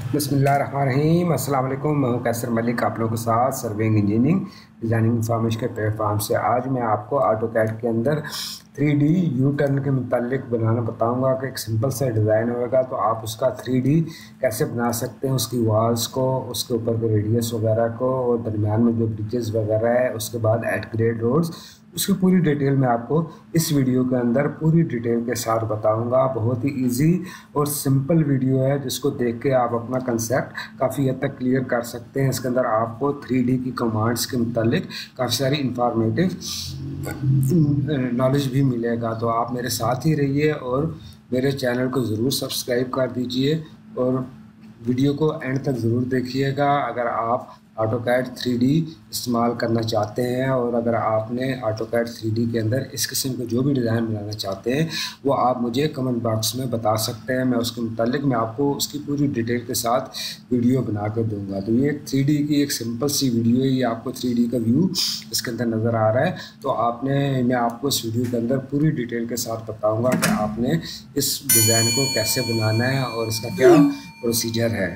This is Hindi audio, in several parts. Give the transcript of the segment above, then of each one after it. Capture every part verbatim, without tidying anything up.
बिस्मिल्लाहिर्रहमानिर्रहीम। अस्सलाम वालेकुम। मैं हूं कैसर मलिक, आप लोगों के साथ सर्विंग इंजीनियरिंग डिज़ाइनिंग इंफॉर्मेशन के प्लेटफॉर्म से। आज मैं आपको ऑटोकैड के अंदर थ्री डी यू टर्न के मुतालिक बनाना बताऊंगा कि एक सिंपल सा डिज़ाइन होगा तो आप उसका थ्री डी कैसे बना सकते हैं, उसकी वॉल्स को, उसके ऊपर के रेडियस वगैरह को, और दरमियान में जो ब्रिजेस वगैरह है, उसके बाद एट ग्रेड रोड्स, उसकी पूरी डिटेल मैं आपको इस वीडियो के अंदर पूरी डिटेल के साथ बताऊंगा। बहुत ही इजी और सिंपल वीडियो है जिसको देख के आप अपना कंसेप्ट काफ़ी हद तक क्लियर कर सकते हैं। इसके अंदर आपको थ्री डी की कमांड्स के मुतालिक काफ़ी सारी इंफॉर्मेटिव नॉलेज भी मिलेगा। तो आप मेरे साथ ही रहिए और मेरे चैनल को ज़रूर सब्सक्राइब कर दीजिए और वीडियो को एंड तक ज़रूर देखिएगा। अगर आप ऑटोकैड थ्री डी इस्तेमाल करना चाहते हैं और अगर आपने ऑटोकैड थ्री डी के अंदर इस किस्म के जो भी डिज़ाइन बनाना चाहते हैं वो आप मुझे कमेंट बॉक्स में बता सकते हैं। मैं उसके मुतालिक मैं आपको उसकी पूरी डिटेल के साथ वीडियो बना कर दूंगा। तो ये थ्री डी की एक सिंपल सी वीडियो है, ये आपको थ्री डी का व्यू इसके अंदर नज़र आ रहा है। तो आपने मैं आपको इस वीडियो के अंदर पूरी डिटेल के साथ बताऊँगा कि आपने इस डिज़ाइन को कैसे बनाना है और इसका क्या प्रोसीजर है।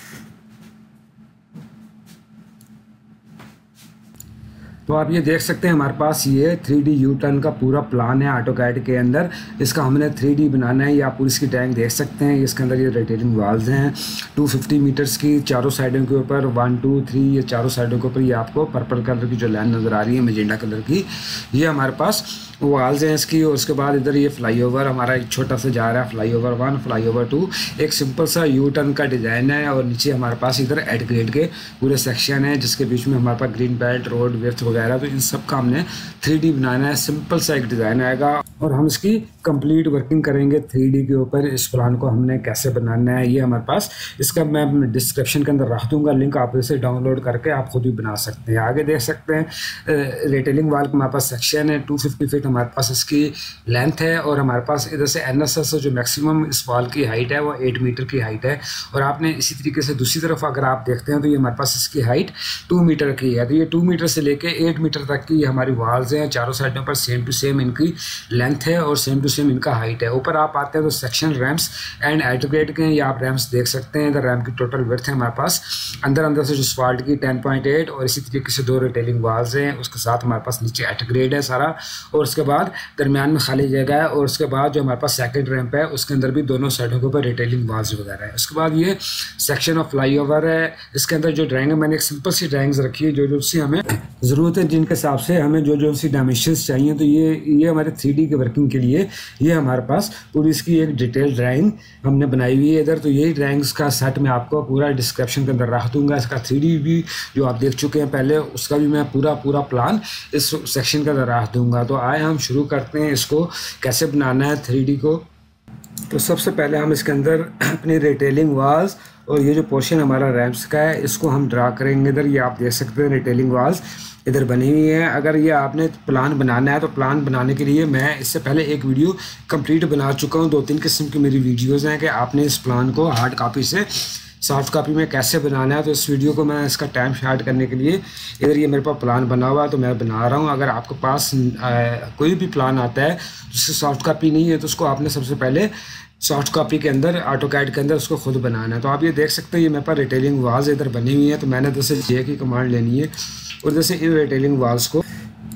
तो आप ये देख सकते हैं हमारे पास ये थ्री डी यू टर्न का पूरा प्लान है ऑटोकैड के अंदर। इसका हमने थ्री डी बनाना है। ये आप पूरी इसकी ड्राइंग देख सकते हैं। इसके अंदर ये रोटेटिंग वाल्स हैं टू फिफ्टी मीटर्स की, चारों साइडों के ऊपर वन टू थ्री ये चारों साइडों के ऊपर ये आपको पर्पल कलर की जो लाइन नज़र आ रही है मैजेंडा कलर की, ये हमारे पास वाल्स हैं इसकी। और उसके बाद इधर ये फ्लाईओवर हमारा एक छोटा सा जा रहा है, फ्लाईओवर वन, फ्लाईओवर टू, एक सिंपल सा यू टर्न का डिज़ाइन है। और नीचे हमारे पास इधर एट ग्रेड के पूरे सेक्शन है जिसके बीच में हमारे पास ग्रीन बेल्ट, रोड, विड्थ वगैरह। तो इन सब का हमने थ्री डी बनाना है। सिंपल सा एक डिज़ाइन आएगा और हम इसकी कंप्लीट वर्किंग करेंगे थ्री डी के ऊपर। इस प्लान को हमने कैसे बनाना है ये हमारे पास, इसका मैं डिस्क्रिप्शन के अंदर रख दूंगा लिंक, आप इसे डाउनलोड करके आप खुद भी बना सकते हैं। आगे देख सकते हैं रिटेलिंग वाल का हमारे पास सेक्शन है, टू फिफ्टी फीट हमारे पास इसकी लेंथ है। और हमारे पास इधर से एन एस एस जो मैक्सिमम इस वाल की हाइट है वो एट मीटर की हाइट है। और आपने इसी तरीके से दूसरी तरफ अगर आप देखते हैं तो ये हमारे पास इसकी हाइट टू मीटर की है। तो ये टू मीटर से लेके एट मीटर तक की हमारी वाल्स हैं। चारों साइडों पर सेम टू सेम इनकी लेंथ है और सेम टू सेम इनका हाइट है। ऊपर आप आते हैं तो सेक्शन रैम्स एंड एडग्रेड के हैं, ये आप रैम्स देख सकते हैं। इधर रैम की टोटल विड्थ है हमारे पास अंदर अंदर से जो स्पाल्ट की टेन पॉइंट एट, और इसी तरीके से दो रिटेलिंग वाल्स हैं। उसके साथ हमारे पास नीचे एडग्रेड है सारा, और उसके बाद दरमियान में खाली जगह है। और उसके बाद जो हमारे पास सेकंड रैम्प है उसके अंदर भी दोनों साइडों के ऊपर रिटेलिंग वाल्स वगैरह है। उसके बाद ये सेक्शन ऑफ फ्लाईओवर है। इसके अंदर जो ड्राइंग है मैंने एक सिंपल सी ड्राइंग्स रखी है जो जो सी हमें ज़रूरत है, जिनके हिसाब से हमें जो जो सी डायमेंशंस चाहिए। तो ये ये हमारे थ्री डी के वर्किंग के लिए ये हमारे पास पूरी इसकी एक डिटेल ड्राइंग हमने बनाई हुई है इधर। तो यही ड्राइंग्स का सेट मैं आपको पूरा डिस्क्रिप्शन के अंदर रख दूंगा। इसका थ्री डी भी जो आप देख चुके हैं पहले, उसका भी मैं पूरा पूरा प्लान इस सेक्शन के अंदर रख दूंगा। तो आए हम शुरू करते हैं इसको कैसे बनाना है थ्री डी को। तो सबसे पहले हम इसके अंदर अपनी रिटेलिंग वाल्स और ये जो पोर्शन हमारा रैम्प्स का है इसको हम ड्रा करेंगे। इधर ये आप देख सकते हैं रिटेलिंग वाल्स इधर बनी हुई है। अगर ये आपने प्लान बनाना है तो प्लान बनाने के लिए मैं इससे पहले एक वीडियो कंप्लीट बना चुका हूँ। दो तीन किस्म की मेरी वीडियोज़ हैं कि आपने इस प्लान को हार्ड कॉपी से सॉफ्ट कॉपी में कैसे बनाना है। तो इस वीडियो को मैं इसका टाइम शार्ट करने के लिए इधर ये मेरे पास प्लान बना हुआ है तो मैं बना रहा हूँ। अगर आपके पास आ, कोई भी प्लान आता है जिससे सॉफ्ट कॉपी नहीं है तो उसको आपने सबसे पहले सॉफ्ट कॉपी के अंदर ऑटोकैड के अंदर उसको खुद बनाना है। तो आप ये देख सकते हैं ये मेरे पास रिटेलिंग वाल्स इधर बनी हुई है। तो मैंने जैसे जे की कमांड लेनी है और जैसे इन रिटेलिंग वाल्स को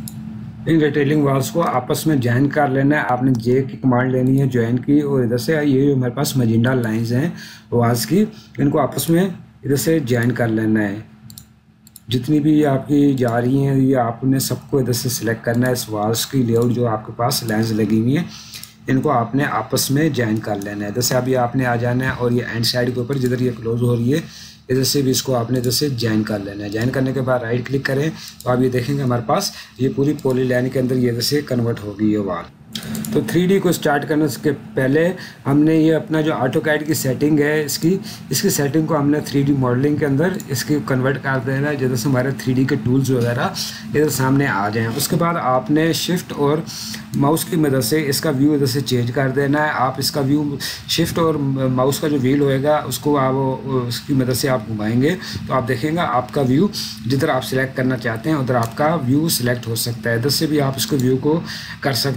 इन रिटेलिंग वाल्स को आपस में ज्वाइन कर लेना है। आपने जे की कमांड लेनी है ज्वाइन की, और इधर से ये जो हमारे पास मैजेंडा लाइंस हैं वाल्स की, इनको आपस में इधर से ज्वाइन कर लेना है। जितनी भी आपकी जा रही हैं ये आपने सबको इधर से सिलेक्ट करना है। इस वाल्स की लेआउट जो आपके पास लाइंस लगी हुई हैं इनको आपने आपस में ज्वाइन कर लेना है। जैसे अभी आपने आ जाना है और ये एंड साइड के ऊपर जिधर ये क्लोज हो रही है इधर से भी इसको आपने जैसे ज्वाइन कर लेना है। ज्वाइन करने के बाद राइट क्लिक करें तो आप ये देखेंगे हमारे पास ये पूरी पॉली लाइन के अंदर ये जैसे कन्वर्ट हो गई है वाल। तो थ्री डी को स्टार्ट करने से पहले हमने ये अपना जो ऑटोकैड की सेटिंग है इसकी इसकी सेटिंग को हमने थ्री डी मॉडलिंग के अंदर इसकी कन्वर्ट कर देना है। जैसे हमारे थ्री डी के टूल्स वगैरह इधर सामने आ जाएं। उसके बाद आपने शिफ्ट और माउस की मदद से इसका व्यू इधर से चेंज कर देना है। आप इसका व्यू शिफ्ट और माउस का जो व्हील होएगा उसको आप उसकी मदद से आप घुमाएंगे तो आप देखेंगे आपका व्यू जिधर आप सिलेक्ट करना चाहते हैं उधर आपका व्यू सिलेक्ट हो सकता है। इधर से भी आप इसको व्यू को कर सकते हैं। तो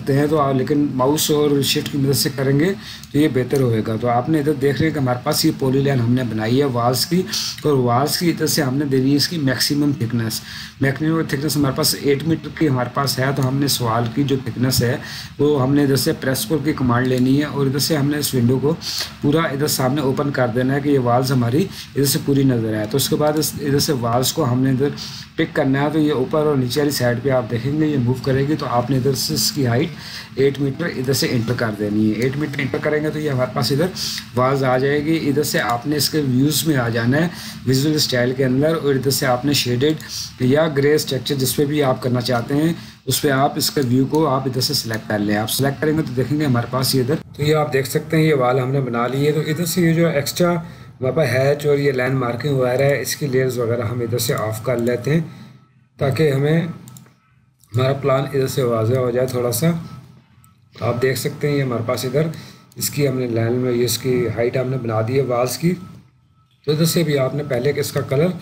होगा, लेकिन माउस और शीट की मदद से करेंगे तो ये बेहतर होएगा। तो आपने इधर देख रहे हैं कि हमारे पास ये पॉलीलाइन हमने बनाई है वाल्स की, और वाल्स की इधर से हमने दे दी है इसकी मैक्सिमम थिकनेस। मैक्सिमम थिकनेस हमारे पास एट मीटर की हमारे पास है, तो हमने इस वाल की जो थिकनेस है वो हमने इधर से प्रेस पुल की कमांड लेनी है, और इधर से हमने इस विंडो को पूरा इधर सामने ओपन कर देना है कि ये वाल्स हमारी इधर से पूरी नज़र आए। तो उसके बाद इधर से वाल्स को हमने इधर पिक करना है, तो ये ऊपर और नीचे वाली साइड पे आप देखेंगे ये मूव करेगी, तो आपने इधर से इसकी हाइट एट मीटर इधर से एंटर कर देनी है। एट मीटर एंटर करेंगे तो ये हमारे पास इधर वाल्स आ जाएगी। इधर से आपने इसके व्यूज़ में आ जाना है विजुअल स्टाइल के अंदर, और इधर से आपने शेडेड या ग्रे स्ट्रक्चर जिस पे भी आप करना चाहते हैं उस पर आप इसके व्यू को आप इधर से सिलेक्ट कर लें। आप सिलेक्ट करेंगे तो देखेंगे हमारे पास ये इधर, तो ये आप देख सकते हैं ये वाल हमने बना ली है। तो इधर से ये जो एक्स्ट्रा वहाँ पर हैच और ये लाइन मार्किंग वगैरह है इसकी लेयर्स वगैरह हम इधर से ऑफ कर लेते हैं, ताकि हमें हमारा प्लान इधर से वाज़ेह हो जाए थोड़ा सा। तो आप देख सकते हैं ये हमारे पास इधर इसकी हमने लाइन में ये इसकी हाइट हमने बना दी है वाल्स की। तो इधर से भी आपने पहले कि इसका कलर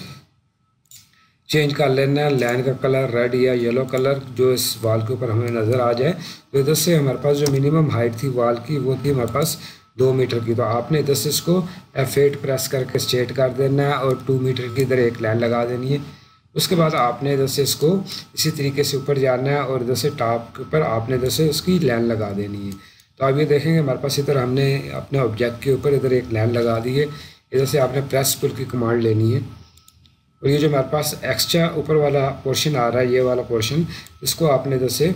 चेंज कर लेना है, लाइन का कलर रेड या येलो कलर जो इस वाल के ऊपर हमें नज़र आ जाए। तो इधर से हमारे पास जो मिनिमम हाइट थी वाल की वो थी हमारे पास दो मीटर की, तो आपने इधर से इसको एफ एट प्रेस करके स्ट्रेट कर देना है और टू मीटर की इधर एक लाइन लगा देनी है। उसके बाद आपने इधर से इसको इसी तरीके से ऊपर जाना है और इधर से टॉप के ऊपर आपने इधर से उसकी लाइन लगा देनी है। तो आप ये देखेंगे हमारे पास इधर हमने अपने ऑब्जेक्ट के ऊपर इधर एक लाइन लगा दी है। इधर से आपने प्रेस पुल की कमांड लेनी है, और ये जो हमारे पास एक्स्ट्रा ऊपर वाला पोर्शन आ रहा है ये वाला पोर्शन, इसको आपने इधर से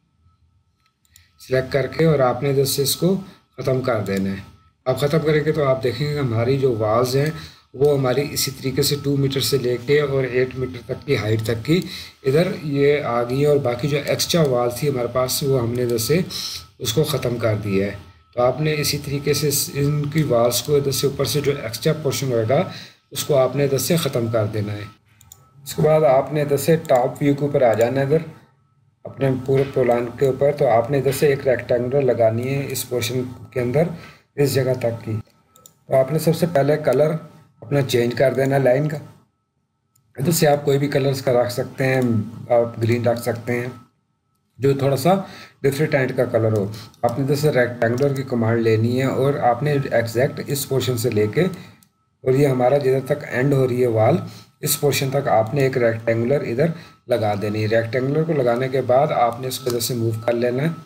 सिलेक्ट करके और आपने इधर से इसको ख़त्म कर देना है। आप ख़त्म करेंगे तो आप देखेंगे हमारी जो वाल्स हैं वो हमारी इसी तरीके से टू मीटर से लेके और एट मीटर तक की हाइट तक की इधर ये आ गई है, और बाकी जो एक्स्ट्रा वाल थी हमारे पास वो हमने इधर से उसको ख़त्म कर दिया है। तो आपने इसी तरीके से इनकी वाल्स को इधर से ऊपर से जो एक्स्ट्रा पोर्शन होएगा उसको आपने इधर से ख़त्म कर देना है। उसके बाद आपने इधर से टॉप व्यू के ऊपर आ जाना है इधर अपने पूरे प्लान के ऊपर। तो आपने इधर से एक रेक्टेंगुलर लगानी है इस पोर्शन के अंदर इस जगह तक की। तो आपने सबसे पहले कलर अपना चेंज कर देना लाइन का। इधर से आप कोई भी कलर्स का रख सकते हैं, आप ग्रीन रख सकते हैं जो थोड़ा सा डिफरेंट टाइप का कलर हो। आपने इधर से रेक्टेंगुलर की कमांड लेनी है और आपने एग्जैक्ट इस पोर्शन से लेके और ये हमारा जिधर तक एंड हो रही है वाल इस पोर्शन तक आपने एक रेक्टेंगुलर इधर लगा देनी है। रेक्टेंगुलर को लगाने के बाद आपने इसको इधर से मूव कर लेना है।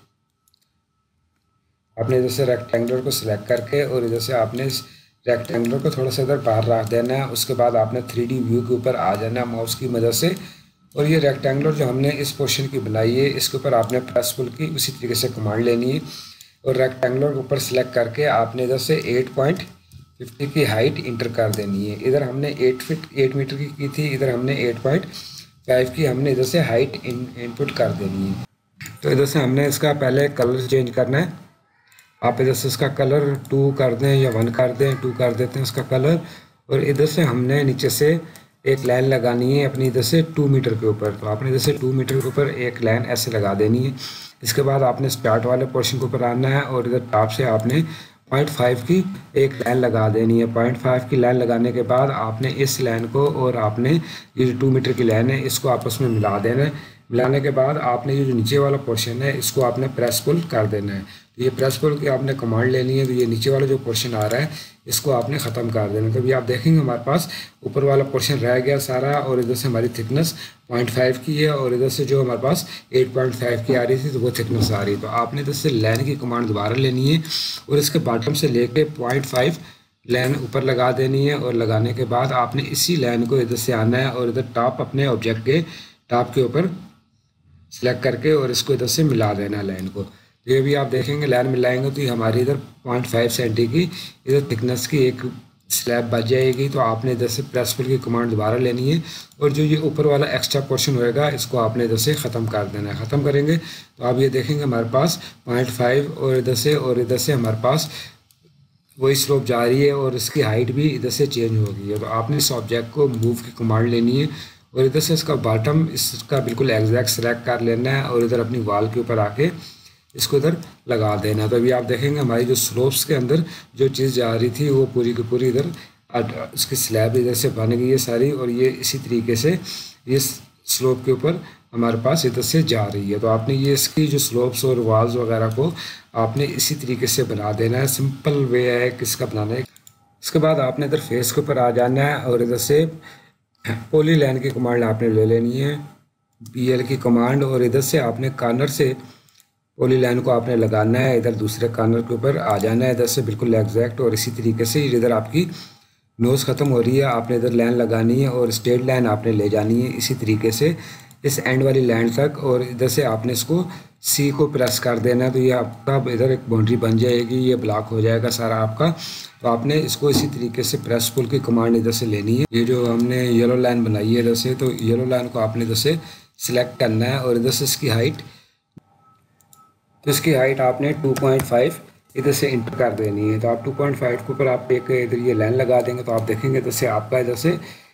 आपने इधर से रेक्टेंगुलर को सिलेक्ट करके और इधर से आपने इस रेक्टेंगुलर को थोड़ा सा इधर बाहर रख देना है। उसके बाद आपने थ्री डी व्यू के ऊपर आ जाना है माउस की मदद से, और ये रेक्टेंगुलर जो हमने इस पोर्शन की बनाई है इसके ऊपर आपने प्रेस पुल की उसी तरीके से कमांड लेनी है और रेक्टेंगुलर के ऊपर सिलेक्ट करके आपने इधर से एट पॉइंट फिफ्टी की हाइट इंटर कर देनी है। इधर हमने एट फिट एट मीटर की की थी, इधर हमने एट पॉइंट फाइव की हमने इधर से हाइट इन इनपुट कर देनी है। तो इधर से हमने इसका पहले कलर चेंज करना है। आप इधर से इसका कलर टू कर दें या वन कर दें, टू कर देते हैं इसका कलर, और इधर से हमने नीचे से एक लाइन लगानी है अपनी इधर से टू मीटर के ऊपर। तो आपने इधर से टू मीटर के ऊपर एक लाइन ऐसे लगा देनी है। इसके बाद आपने स्टार्ट वाले पोर्शन के ऊपर आना है और इधर टॉप से आपने पॉइंट फाइव की एक लाइन लगा देनी है। पॉइंट फाइव की लाइन लगाने के बाद आपने इस लाइन को और आपने ये जो टू मीटर की लाइन है इसको आपस में मिला देना है। मिलाने के बाद आपने ये जो नीचे वाला पोर्शन है इसको आपने प्रेस पुल कर देना है। तो ये प्रेस पुल की आपने कमांड लेनी है। तो ये नीचे वाला जो पोर्शन आ रहा है इसको आपने ख़त्म कर देना। तो ये आप देखेंगे हमारे पास ऊपर वाला पोर्शन रह गया सारा, और इधर से हमारी थिकनेस पॉइंट फाइव की है और इधर से जो हमारे पास एट पॉइंट फाइव की आ रही थी तो वो थिकनेस आ रही है। तो आपने इधर से लाइन की कमांड दोबारा लेनी है और इसके बॉटम से लेके पॉइंट फाइव लाइन ऊपर लगा देनी है, और लगाने के बाद आपने इसी लाइन को इधर से आना है और इधर टॉप अपने ऑब्जेक्ट के टॉप के ऊपर सेलेक्ट करके और इसको इधर से मिला देना है लाइन को। तो ये भी आप देखेंगे लाइन मिलाएंगे तो ये हमारी इधर पॉइंट फाइव सेंटी की इधर थिकनेस की एक स्लैब बच जाएगी। तो आपने इधर से प्रेस पुल की कमांड दोबारा लेनी है और जो ये ऊपर वाला एक्स्ट्रा पोर्शन होएगा इसको आपने इधर से ख़त्म कर देना है। ख़त्म करेंगे तो आप ये देखेंगे हमारे पास पॉइंट फाइव और इधर से और इधर से हमारे पास वही स्लोप जा रही है और इसकी हाइट भी इधर से चेंज हो गई है। तो आपने इस ऑब्जेक्ट को मूव की कमांड लेनी है और इधर से इसका बॉटम इसका बिल्कुल एग्जैक्ट सेलेक्ट कर लेना है और इधर अपनी वाल के ऊपर आके इसको इधर लगा देना है। तो अभी आप देखेंगे हमारी जो स्लोप्स के अंदर जो चीज़ जा रही थी वो पूरी की पूरी इधर इसकी स्लैब इधर से बन गई है सारी, और ये इसी तरीके से इस स्लोप के ऊपर हमारे पास इधर से जा रही है। तो आपने ये इसकी जो स्लोप्स और वॉल्स वगैरह को आपने इसी तरीके से बना देना है। सिंपल वे है किसका बनाना है। इसके बाद आपने इधर फेस के ऊपर आ जाना है और इधर से पॉली लाइन की कमांड आपने ले लेनी है, पी एल की कमांड, और इधर से आपने कॉर्नर से पॉली लाइन को आपने लगाना है, इधर दूसरे कॉर्नर के ऊपर आ जाना है, इधर से बिल्कुल एग्जैक्ट। और इसी तरीके से इधर आपकी नोज़ ख़त्म हो रही है, आपने इधर लाइन लगानी है और स्ट्रेट लाइन आपने ले जानी है इसी तरीके से इस एंड वाली लाइन तक। और इधर से आपने इसको सी को प्रेस कर देना है, तो ये आपका इधर एक बाउंड्री बन जाएगी, ये ब्लॉक हो जाएगा सारा आपका। तो आपने इसको इसी तरीके से प्रेस पुल की कमांड इधर से लेनी है। ये जो हमने येलो लाइन बनाई है इधर से, तो येलो लाइन को आपने इधर से सिलेक्ट करना है और इधर से इसकी हाइट, तो इसकी हाइट आपने टू पॉइंट फाइव इधर से इंटर कर देनी है। तो आप टू पॉइंट फाइव के ऊपर आप एक इधर ये लाइन लगा देंगे तो आप देखेंगे इधर से आपका इधर से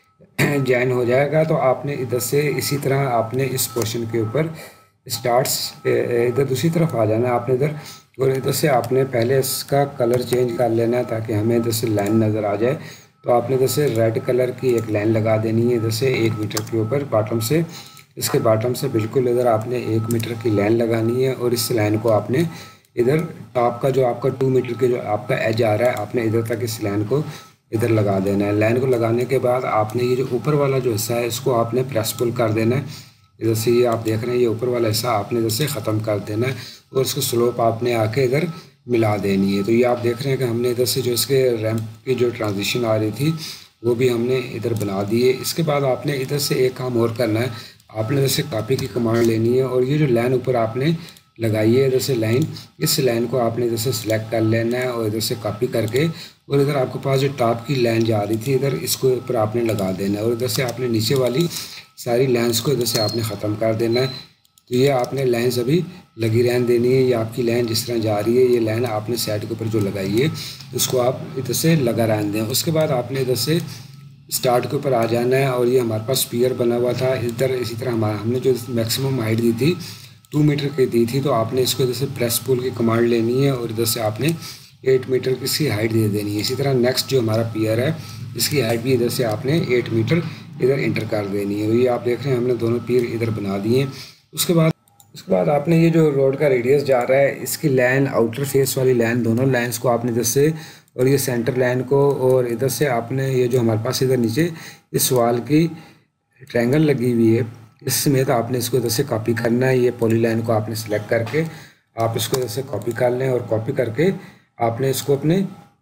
ज्वाइन हो जाएगा। तो आपने इधर से इसी तरह आपने इस पोर्शन के ऊपर स्टार्ट्स इधर दूसरी तरफ आ जाना है आपने इधर, और इधर से आपने पहले इसका कलर चेंज कर लेना है ताकि हमें इधर से लाइन नज़र आ जाए। तो आपने इधर से रेड कलर की एक लाइन लगा देनी है इधर से एक मीटर के ऊपर बॉटम से, इसके बॉटम से बिल्कुल इधर आपने एक मीटर की लाइन लगानी है और इस लाइन को आपने इधर टॉप का जो आपका टू मीटर के जो आपका एज आ रहा है आपने इधर तक इस लाइन को इधर लगा देना है। लाइन को लगाने के बाद आपने ये जो ऊपर वाला जो हिस्सा है इसको आपने प्रेस पुल कर देना है। इधर से ये आप देख रहे हैं ये ऊपर वाला हिस्सा आपने इधर से ख़त्म कर देना है और इसको स्लोप आपने आके इधर मिला देनी है। तो ये आप देख रहे हैं कि हमने इधर से जो इसके रैंप की जो ट्रांजिशन आ रही थी वो भी हमने इधर बना दी है। इसके बाद आपने इधर से एक काम और करना है, आपने इधर से कॉपी की कमांड लेनी है और ये जो लाइन ऊपर आपने लगाई है इधर से लाइन, इस लाइन को आपने इधर से सिलेक्ट कर लेना है और इधर से कॉपी करके और इधर आपके पास जो टॉप की लाइन जा रही थी इधर इसको ऊपर आपने लगा देना है और इधर से आपने नीचे वाली सारी लाइन्स को इधर से आपने ख़त्म कर देना है। तो ये आपने लाइन्स अभी लगी रहने देनी है। ये आपकी लाइन जिस तरह जा रही है ये लाइन आपने साइड के ऊपर जो लगाई है उसको आप इधर से लगा रहने दें। उसके बाद आपने इधर से स्टार्ट के ऊपर आ जाना है और ये हमारे पास स्पीयर बना हुआ था इधर, इसी तरह हमारा हमने जो मैक्सिमम हाइट दी थी टू मीटर की दी थी, तो आपने इसको इधर से प्रेस पुल की कमांड लेनी है और इधर से आपने एट मीटर की इसकी हाइट दे देनी है। इसी तरह नेक्स्ट जो हमारा पियर है इसकी हाइट भी इधर से आपने एट मीटर इधर इंटर कर देनी है। ये आप देख रहे हैं हमने दोनों पियर इधर बना दिए। उसके बाद उसके बाद आपने ये जो रोड का रेडियस जा रहा है इसकी लाइन आउटर फेस वाली लाइन दोनों लाइन्स को आपने इधर से और ये सेंटर लाइन को और इधर से आपने ये जो हमारे पास इधर नीचे इस वाल की ट्रायंगल लगी हुई है इस समेत आपने इसको इधर से कॉपी करना है। ये पॉली लाइन को आपने सेलेक्ट करके आप इसको इधर से कॉपी कर लें और कॉपी करके आपने इसको अपने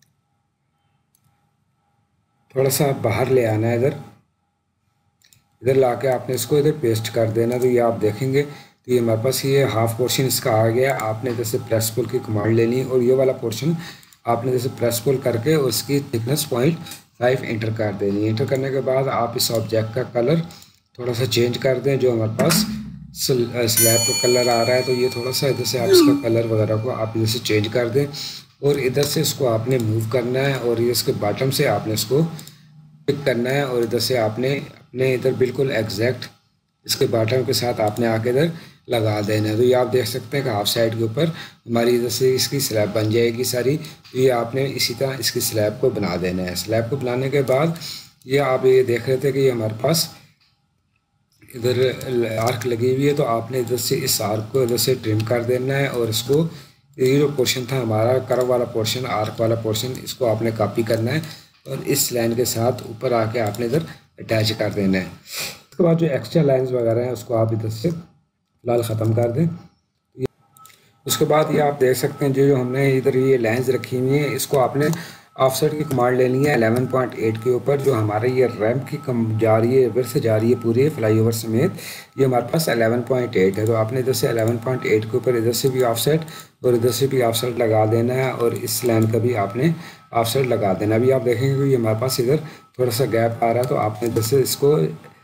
थोड़ा सा बाहर ले आना है, इधर इधर ला के आपने इसको इधर पेस्ट कर देना। तो ये आप देखेंगे तो ये हमारे पास ये हाफ पोर्शन इसका आ गया। आपने इधर से प्रेस पुल की कमांड लेनी है और ये वाला पोर्शन आपने इधर से प्रेस पुल करके उसकी थिकनेस पॉइंट फाइव इंटर कर देनी है। इंटर करने के बाद आप इस ऑब्जेक्ट का कलर थोड़ा सा चेंज कर दें। जो हमारे पास स्लैब का कलर आ रहा है तो ये थोड़ा सा इधर से आप इसका कलर वगैरह को आप इधर से चेंज कर दें और इधर से इसको आपने मूव करना है और ये इसके बॉटम से आपने इसको पिक करना है और इधर से आपने अपने इधर बिल्कुल एग्जैक्ट इसके बॉटम के साथ आपने आके इधर लगा देना है। तो ये आप देख सकते हैं कि हाफ साइड के ऊपर हमारी इधर से इसकी स्लैब बन जाएगी सारी। तो ये आपने इसी तरह इसकी स्लैब को बना देना है। स्लैब को बनाने के बाद ये आप ये देख रहे थे कि ये हमारे पास इधर आर्क लगी हुई है, तो आपने इधर से इस आर्क को इधर से ट्रिम कर देना है और इसको ये जो पोर्शन था हमारा कर्व वाला पोर्शन आर्क वाला पोर्शन इसको आपने कॉपी करना है और इस लाइन के साथ ऊपर आके आपने इधर अटैच कर देना है। उसके बाद जो एक्स्ट्रा लाइंस वगैरह हैं उसको आप इधर से फिलहाल ख़त्म कर दें। उसके बाद ये आप देख सकते हैं जो जो हमने इधर ये लाइंस रखी हुई हैं इसको आपने ऑफसेट की कमांड लेनी है इलेवन पॉइंट एट के ऊपर। जो हमारे ये रैंप की कम जा रही है इधर से जा रही है पूरे फ्लाईओवर समेत, ये हमारे पास इलेवन पॉइंट एट है। तो आपने इधर से इलेवन पॉइंट एट के ऊपर इधर से भी ऑफसेट और इधर से भी ऑफसेट लगा देना है और इस लाइन का भी आपने ऑफसेट लगा देना। अभी आप देखेंगे कि ये हमारे पास इधर थोड़ा सा गैप आ रहा है, तो आपने इधर से इसको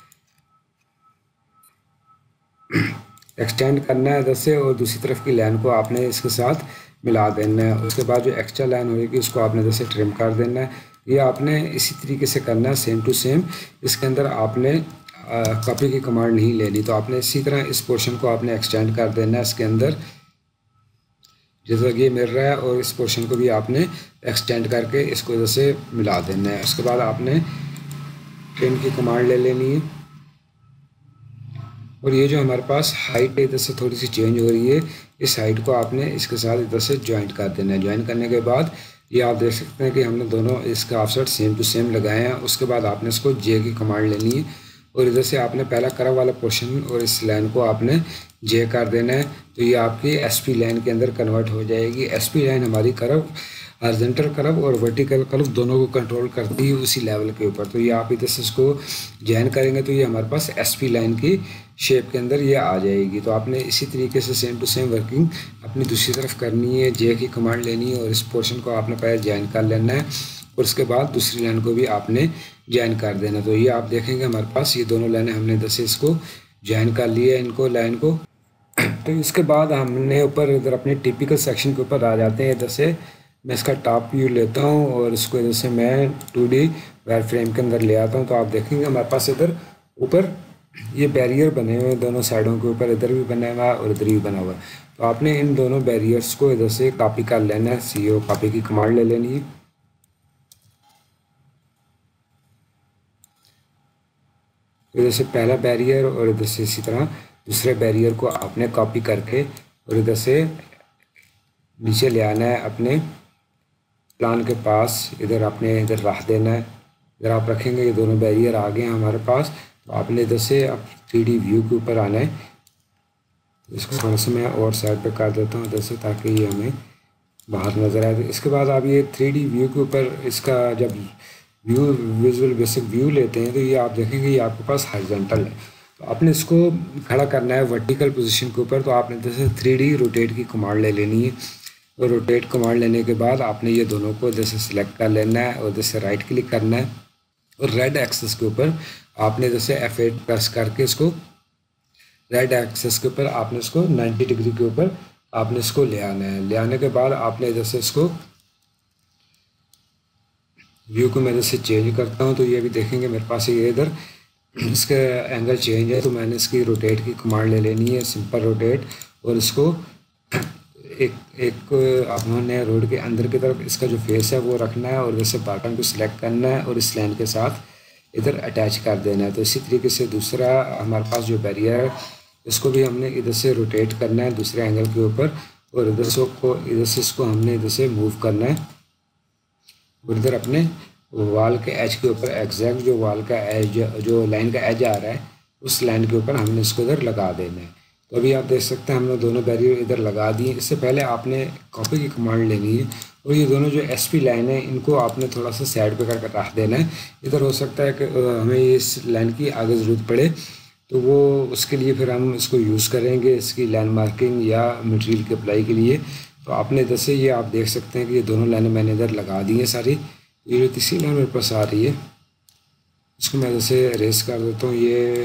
एक्सटेंड करना है इधर से और दूसरी तरफ की लाइन को आपने इसके साथ मिला देना है। उसके बाद जो एक्स्ट्रा लाइन होगी उसको आपने इधर से ट्रिम कर देना है। ये आपने इसी तरीके से करना है सेम टू सेम। इसके अंदर आपने कॉपी की कमांड नहीं लेनी, तो आपने इसी तरह इस पोर्शन को आपने एक्सटेंड कर देना है इसके अंदर जैसा ये मिल रहा है और इस पोर्शन को भी आपने एक्सटेंड करके इसको इधर से मिला देना है। उसके बाद आपने ट्रिम की कमांड ले लेनी है और ये जो हमारे पास हाइट है इधर से थोड़ी सी चेंज हो रही है, इस हाइट को आपने इसके साथ इधर से ज्वाइंट कर देना है। ज्वाइन करने के बाद ये आप देख सकते हैं कि हमने दोनों इसका ऑफसेट सेम टू सेम लगाए हैं। उसके बाद आपने इसको जे की कमांड लेनी है और इधर से आपने पहला कर्व वाला पोर्शन और इस लाइन को आपने जे कर देना है, तो ये आपकी एसपी लाइन के अंदर कन्वर्ट हो जाएगी। एसपी लाइन हमारी कर्व हॉरिजॉन्टल कर्व और वर्टिकल कर्व दोनों को कंट्रोल करती है उसी लेवल के ऊपर। तो ये आप इधर से इसको जॉइन करेंगे तो ये हमारे पास एसपी लाइन की शेप के अंदर ये आ जाएगी। तो आपने इसी तरीके से सेम टू सेम वर्किंग अपनी दूसरी तरफ करनी है। जे की कमांड लेनी है और इस पोर्शन को आपने पहले जॉइन कर लेना है और उसके बाद दूसरी लाइन को भी आपने जॉइन कर देना। तो ये आप देखेंगे हमारे पास ये दोनों लाइनें हमने इधर से इसको जॉइन कर लिया है इनको लाइन को। तो इसके बाद हमने ऊपर इधर अपने टिपिकल सेक्शन के ऊपर आ जाते हैं। इधर से मैं इसका टॉप व्यू लेता हूँ और इसको इधर से मैं टू डी वायर फ्रेम के अंदर ले आता हूँ। तो आप देखेंगे हमारे पास इधर ऊपर ये बैरियर बने हुए हैं दोनों साइडों के ऊपर, इधर भी बना हुआ है और इधर भी बना हुआ है। तो आपने इन दोनों बैरियर्स को इधर से कॉपी कर लेना है, सी ओ कॉपी की कमांड ले लेनी है। इधर से पहला बैरियर और इधर से इसी तरह दूसरे बैरियर को आपने कॉपी करके और इधर से नीचे ले आना है अपने प्लान के पास, इधर आपने इधर रख देना है। इधर आप रखेंगे ये दोनों बैरियर आ गए हैं हमारे पास। तो आपने इधर से अब थ्री डी व्यू के ऊपर आना है। तो इसको थोड़ा सा मैं और साइड पे कर देता हूँ इधर से ताकि ये हमें बाहर नज़र आए। तो इसके बाद आप ये थ्री डी व्यू के ऊपर इसका जब व्यू विजुअल बेसिक व्यू लेते हैं तो ये आप देखेंगे ये आपके पास हॉरिजॉन्टल है। तो आपने इसको खड़ा करना है वर्टिकल पोजीशन के ऊपर। तो आपने इधर से थ्री डी रोटेट की कमांड ले लेनी है और रोटेट कमांड लेने के बाद आपने ये दोनों को इधर से सिलेक्ट कर लेना है और इधर से राइट क्लिक करना है और रेड एक्सेस के ऊपर आपने इधर से एफ एट प्रेस करके इसको रेड एक्सेस के ऊपर आपने इसको नाइन्टी डिग्री के ऊपर आपने इसको ले आना है। ले आने के बाद आपने इधर से इसको व्यू को मैं इधर से चेंज करता हूँ। तो ये भी देखेंगे मेरे पास ये इधर इसका एंगल चेंज है। तो मैंने इसकी रोटेट की कमांड ले लेनी है, सिंपल रोटेट, और इसको एक एक आपने रोड के अंदर की तरफ इसका जो फेस है वो रखना है और इधर से बॉटम को सिलेक्ट करना है और इस लाइन के साथ इधर अटैच कर देना है। तो इसी तरीके से दूसरा हमारे पास जो बैरियर है इसको भी हमने इधर से रोटेट करना है दूसरे एंगल के ऊपर और इधर से को इधर से इसको हमने इधर से मूव करना है और इधर अपने वॉल के एज के ऊपर एग्जैक्ट जो वॉल का एज जो लाइन का एज आ रहा है उस लाइन के ऊपर हमने इसको इधर लगा देना है। तो अभी आप देख सकते हैं हमने दोनों बैरियर इधर लगा दिए। इससे पहले आपने कॉपी की कमांड लेनी है और ये दोनों जो एसपी लाइन है इनको आपने थोड़ा सा साइड पे करके रख देना है। इधर हो सकता है कि हमें इस लाइन की आगे ज़रूरत पड़े तो वो उसके लिए फिर हम इसको यूज़ करेंगे इसकी लाइन मार्किंग या मटेरियल की अप्लाई के लिए। तो आपने इधर से ये आप देख सकते हैं कि ये दोनों लाइनें मैंने इधर लगा दी हैं सारी। ये जो तीसरी लाइन मेरे पास आ रही है इसको मैं इधर से रेस कर देता हूँ। ये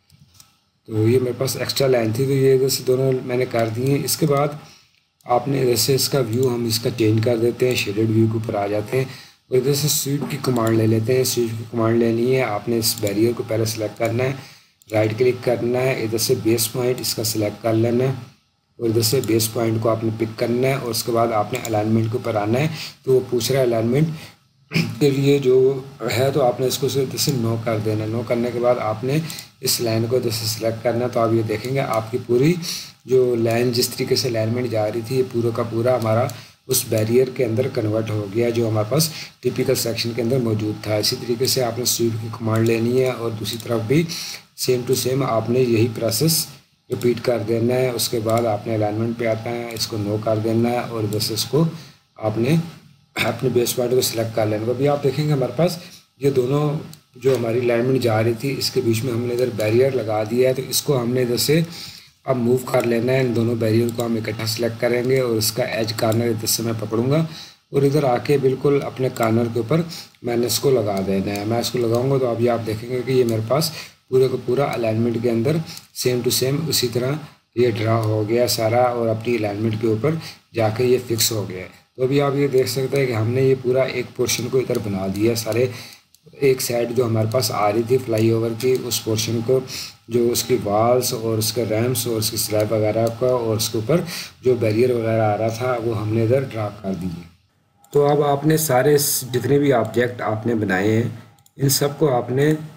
तो ये मेरे पास एक्स्ट्रा लाइन थी तो ये इधर से दोनों मैंने कर दी हैं। इसके बाद आपने इधर से इसका व्यू हम इसका चेंज कर देते हैं, शेडेड व्यू के ऊपर आ जाते हैं और इधर से स्वीप की कमांड ले लेते हैं। स्वीप की कमांड लेनी है, आपने इस बैरियर को पहले सेलेक्ट करना है, राइट क्लिक करना है, इधर से बेस पॉइंट इसका सिलेक्ट कर लेना है और इधर से बेस पॉइंट को आपने पिक करना है और उसके बाद आपने अलाइनमेंट के ऊपर आना है। तो वो पूछ रहा है अलाइनमेंट के लिए जो है तो आपने इसको इधर से नो कर देना। नो करने के बाद आपने इस लाइन को इधर से सिलेक्ट करना। तो आप ये देखेंगे आपकी पूरी जो लाइन जिस तरीके से अलाइनमेंट जा रही थी ये पूरा का पूरा हमारा उस बैरियर के अंदर कन्वर्ट हो गया जो हमारे पास टिपिकल सेक्शन के अंदर मौजूद था। इसी तरीके से आपने स्वीप की कमांड लेनी है और दूसरी तरफ भी सेम टू सेम आपने यही प्रोसेस रिपीट कर देना है। उसके बाद आपने अलाइनमेंट पे आता है, इसको नो कर देना है और इधर से इसको आपने अपने बेस पॉइंट को सिलेक्ट कर लेना। अभी आप देखेंगे हमारे पास ये दोनों जो हमारी अलाइनमेंट जा रही थी इसके बीच में हमने इधर बैरियर लगा दिया है। तो इसको हमने इधर से अब मूव कर लेना है। इन दोनों बैरियर को हम इकट्ठा सेलेक्ट करेंगे और इसका एज कार्नर इधर से मैं पकड़ूंगा और इधर आके बिल्कुल अपने कार्नर के ऊपर मैंने इसको लगा देना है। मैं इसको लगाऊंगा तो अभी आप देखेंगे कि ये मेरे पास पूरे का पूरा अलाइनमेंट के अंदर सेम टू सेम उसी तरह ये ड्रा हो गया सारा और अपनी अलाइनमेंट के ऊपर जाके ये फिक्स हो गया है। तो अभी आप ये देख सकते हैं कि हमने ये पूरा एक पोर्शन को इधर बना दिया सारे। एक साइड जो हमारे पास आ रही थी फ्लाईओवर की उस पोर्शन को जो उसकी वॉल्स और उसके रैम्स और उसकी स्लैब वगैरह का और उसके ऊपर जो बैरियर वगैरह आ रहा था वो हमने इधर ड्रा कर दिए। तो अब आपने सारे जितने भी ऑब्जेक्ट आपने बनाए हैं इन सब को आपने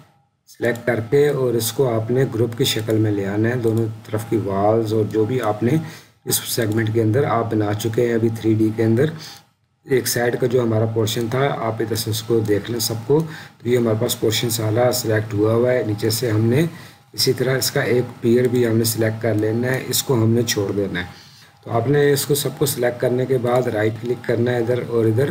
सेलेक्ट करके और इसको आपने ग्रुप की शक्ल में ले आना है। दोनों तरफ की वॉल्स और जो भी आपने इस सेगमेंट के अंदर आप बना चुके हैं अभी थ्री डी के अंदर, एक साइड का जो हमारा पोर्शन था आप इधर से उसको देख लें सबको। तो ये हमारे पास पोर्शन सारा सिलेक्ट हुआ हुआ है। नीचे से हमने इसी तरह इसका एक पियर भी हमने सिलेक्ट कर लेना है, इसको हमने छोड़ देना है। तो आपने इसको सबको सिलेक्ट करने के बाद राइट क्लिक करना है इधर और इधर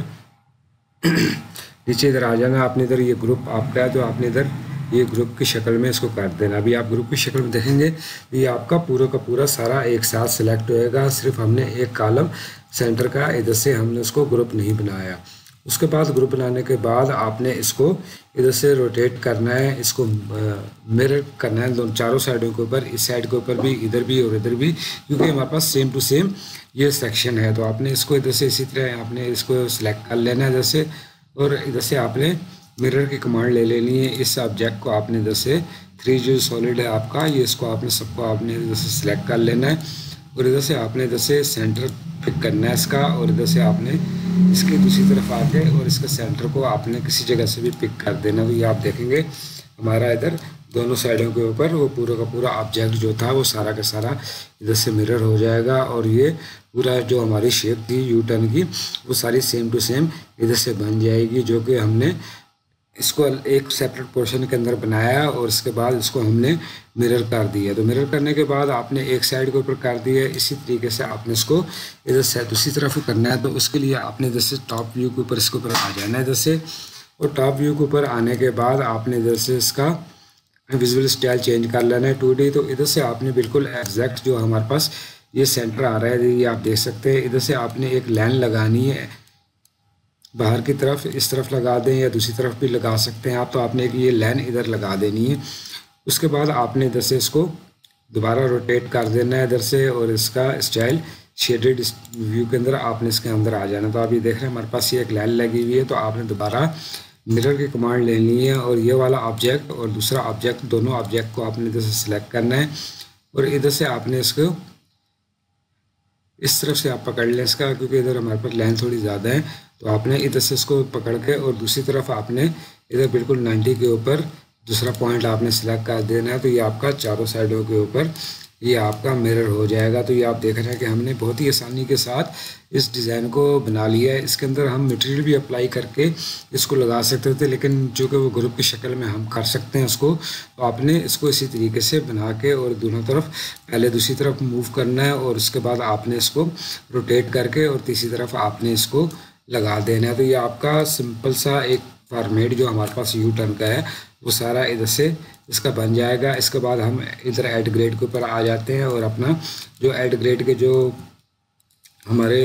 नीचे इधर आ जाना। आपने इधर ये ग्रुप आपका है तो आपने इधर ये ग्रुप की शक्ल में इसको कर देना। अभी आप ग्रुप की शक्ल में देखेंगे ये आपका पूरा का पूरा सारा एक साथ सिलेक्ट होएगा। सिर्फ हमने एक कॉलम सेंटर का इधर से हमने उसको ग्रुप नहीं बनाया। उसके बाद ग्रुप बनाने के बाद आपने इसको इधर से रोटेट करना है, इसको मिरर करना है दोनों चारों साइडों के ऊपर, इस साइड के ऊपर भी, इधर भी और इधर भी, क्योंकि हमारे पास सेम टू सेम ये सेक्शन है। तो आपने इसको इधर से इसी तरह आपने इसको सिलेक्ट कर लेना है इधर से, और इधर से आपने मिरर की कमांड ले लेनी है। इस ऑब्जेक्ट को आपने इधर से थ्री जो सॉलिड है आपका, ये इसको आपने सबको आपने इधर से सिलेक्ट कर लेना है और इधर से आपने इधर से सेंटर पिक करना है इसका, और इधर से आपने इसकी दूसरी तरफ आके और इसके सेंटर को आपने किसी जगह से भी पिक कर देना। तो ये आप देखेंगे हमारा इधर दोनों साइडों के ऊपर वो पूरा का पूरा ऑब्जेक्ट जो था वो सारा का सारा इधर से मिरर हो जाएगा, और ये पूरा जो हमारी शेप थी यू टर्न की वो सारी सेम टू सेम इधर से बन जाएगी, जो कि हमने इसको एक सेपरेट पोर्शन के अंदर बनाया और इसके बाद इसको हमने मिरर कर दिया। तो मिरर करने के बाद आपने एक साइड के ऊपर कर दिया, इसी तरीके से आपने इसको इधर से दूसरी तरफ करना है। तो उसके लिए आपने इधर से टॉप व्यू के ऊपर इसके ऊपर आ जाना है इधर से, और टॉप व्यू के ऊपर आने के बाद आपने इधर से इसका विजुअल स्टाइल चेंज कर लेना है टू डी। तो इधर से आपने बिल्कुल एग्जैक्ट जो हमारे पास ये सेंटर आ रहा है ये आप देख सकते हैं, इधर से आपने एक लाइन लगानी है बाहर की तरफ, इस तरफ लगा दें या दूसरी तरफ भी लगा सकते हैं आप। तो आपने एक ये लाइन इधर लगा देनी है। उसके बाद आपने इधर से इसको दोबारा रोटेट कर देना है इधर से, और इसका स्टाइल शेडेड व्यू के अंदर आपने इसके अंदर आ जाना। तो आप ये देख रहे हैं हमारे पास ये एक लाइन लगी हुई है। तो आपने दोबारा मिरर की कमांड लेनी है और ये वाला ऑब्जेक्ट और दूसरा ऑब्जेक्ट दोनों ऑब्जेक्ट को आपने इधर से सिलेक्ट करना है, और इधर से आपने इसको इस तरफ से आप पकड़ लें इसका, क्योंकि इधर हमारे पास लाइन थोड़ी ज़्यादा है। तो आपने इधर से इसको पकड़ के और दूसरी तरफ आपने इधर बिल्कुल नाइन्टी के ऊपर दूसरा पॉइंट आपने सिलेक्ट कर देना है। तो ये आपका चारों साइडों के ऊपर ये आपका मिरर हो जाएगा। तो ये आप देख रहे हैं कि हमने बहुत ही आसानी के साथ इस डिज़ाइन को बना लिया है। इसके अंदर हम मटेरियल भी अप्लाई करके इसको लगा सकते थे, लेकिन जो कि वो ग्रुप की शक्ल में हम कर सकते हैं उसको। तो आपने इसको इसी तरीके से बना के और दोनों तरफ पहले दूसरी तरफ मूव करना है, और उसके बाद आपने इसको रोटेट करके और तीसरी तरफ आपने इसको लगा देना है। तो ये आपका सिंपल सा एक फॉर्मेट जो हमारे पास यू टर्न का है वो सारा इधर से इसका बन जाएगा। इसके बाद हम इधर ऐड ग्रेड के ऊपर आ जाते हैं और अपना जो ऐड ग्रेड के जो हमारे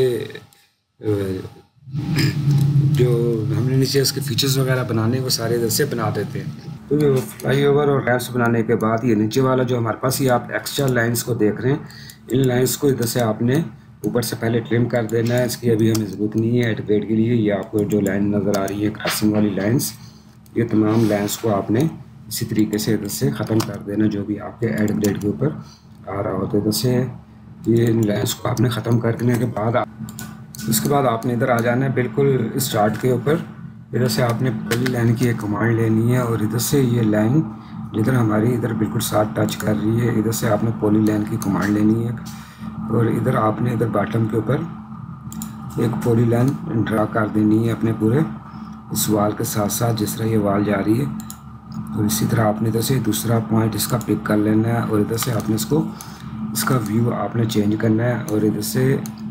जो हमने नीचे इसके फीचर्स वगैरह बनाने वो सारे इधर से बना देते हैं। तो ये फ्लाई ओवर और रैप्स बनाने के बाद ये नीचे वाला जो हमारे पास ये आप एक्स्ट्रा लाइंस को देख रहे हैं, इन लाइंस को इधर से आपने ऊपर से पहले ट्रिम कर देना है। इसकी अभी हमें ज़रूरत नहीं है ऐड ग्रेड के लिए। ये आपको जो लाइन नज़र आ रही है क्रॉसिंग वाली लाइंस, ये तमाम लाइंस को आपने इसी तरीके से इधर से ख़त्म कर देना जो भी आपके ऐड ग्रेड के ऊपर आ रहा होता है। इधर से ये लाइंस को आपने ख़त्म करने के बाद उसके बाद आपने इधर आ जाना है बिल्कुल इस चार्ट के ऊपर। इधर से आपने पहली लाइन की एक कमांड लेनी है, और इधर से ये लाइन जिधर हमारी इधर बिल्कुल साथ टच कर रही है, इधर से आपने पॉली लाइन की कमांड लेनी है, और इधर आपने इधर बॉटम के ऊपर एक पॉली लाइन ड्रा कर देनी है अपने पूरे इस वाल के साथ साथ जिस तरह ये वाल जा रही है। और इसी तरह आपने इधर से दूसरा पॉइंट इसका पिक कर लेना है, और इधर से आपने इसको इसका व्यू आपने चेंज करना है, और इधर से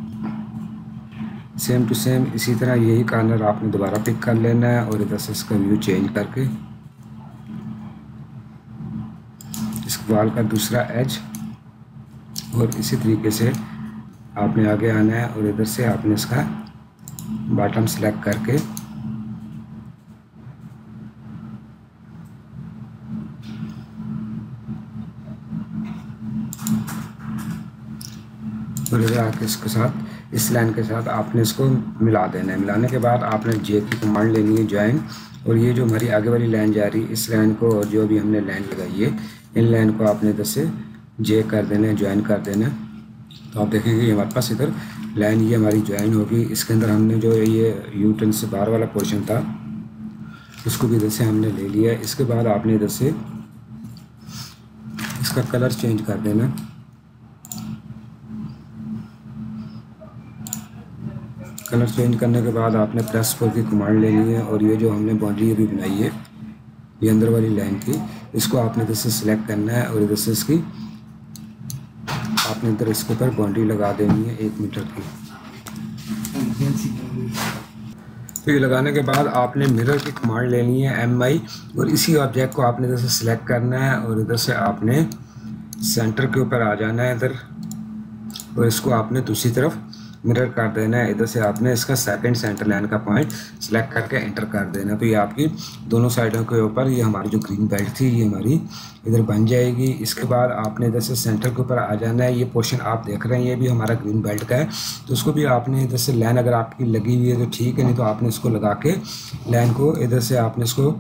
सेम टू सेम इसी तरह यही कॉर्नर आपने दोबारा पिक कर लेना है, और इधर से इसका व्यू चेंज करके इस वाल का दूसरा एज, और इसी तरीके से आपने आगे आना है, और इधर से आपने इसका बॉटम सेलेक्ट करके और इधर आके इसके साथ इस लाइन के साथ आपने इसको मिला देना है। मिलाने के बाद आपने जे की कमांड लेनी है ज्वाइन, और ये जो हमारी आगे वाली लाइन जा रही है इस लाइन को और जो भी हमने लाइन लगाई है इन लाइन को आपने इधर से जे कर देना है, ज्वाइन कर देना है। तो आप देखेंगे ये हमारे पास इधर लाइन ये हमारी ज्वाइन होगी। इसके अंदर हमने जो ये यू टर्न से बाहर वाला पोर्शन था उसको भी इधर से हमने ले लिया। इसके बाद आपने इधर से इसका कलर चेंज कर देना। कलर चेंज करने के बाद आपने प्रेस फोर की कमांड लेनी है और ये जो हमने बाउंड्री अभी बनाई है ये अंदर वाली लाइन की, इसको आपने इधर से सिलेक्ट करना है और इधर से इसकी आपने इधर इसके ऊपर बाउंड्री लगा देनी है एक मीटर की। तो ये लगाने के बाद आपने मिरर की कमांड लेनी है एम आई और इसी ऑब्जेक्ट को आपने इधर से सिलेक्ट करना है और इधर से आपने सेंटर के ऊपर आ जाना है इधर और इसको आपने दूसरी तरफ मिरर कर देना है। इधर से आपने इसका सेकंड सेंटर लाइन का पॉइंट सिलेक्ट करके एंटर कर देना। तो ये आपकी दोनों साइडों के ऊपर ये हमारी जो ग्रीन बेल्ट थी ये हमारी इधर बन जाएगी। इसके बाद आपने इधर से सेंटर के ऊपर आ जाना है। ये पोर्शन आप देख रहे हैं ये भी हमारा ग्रीन बेल्ट का है, तो उसको भी आपने इधर से लाइन अगर आपकी लगी हुई है तो ठीक है, नहीं तो आपने इसको लगा के लाइन को इधर से आपने इसको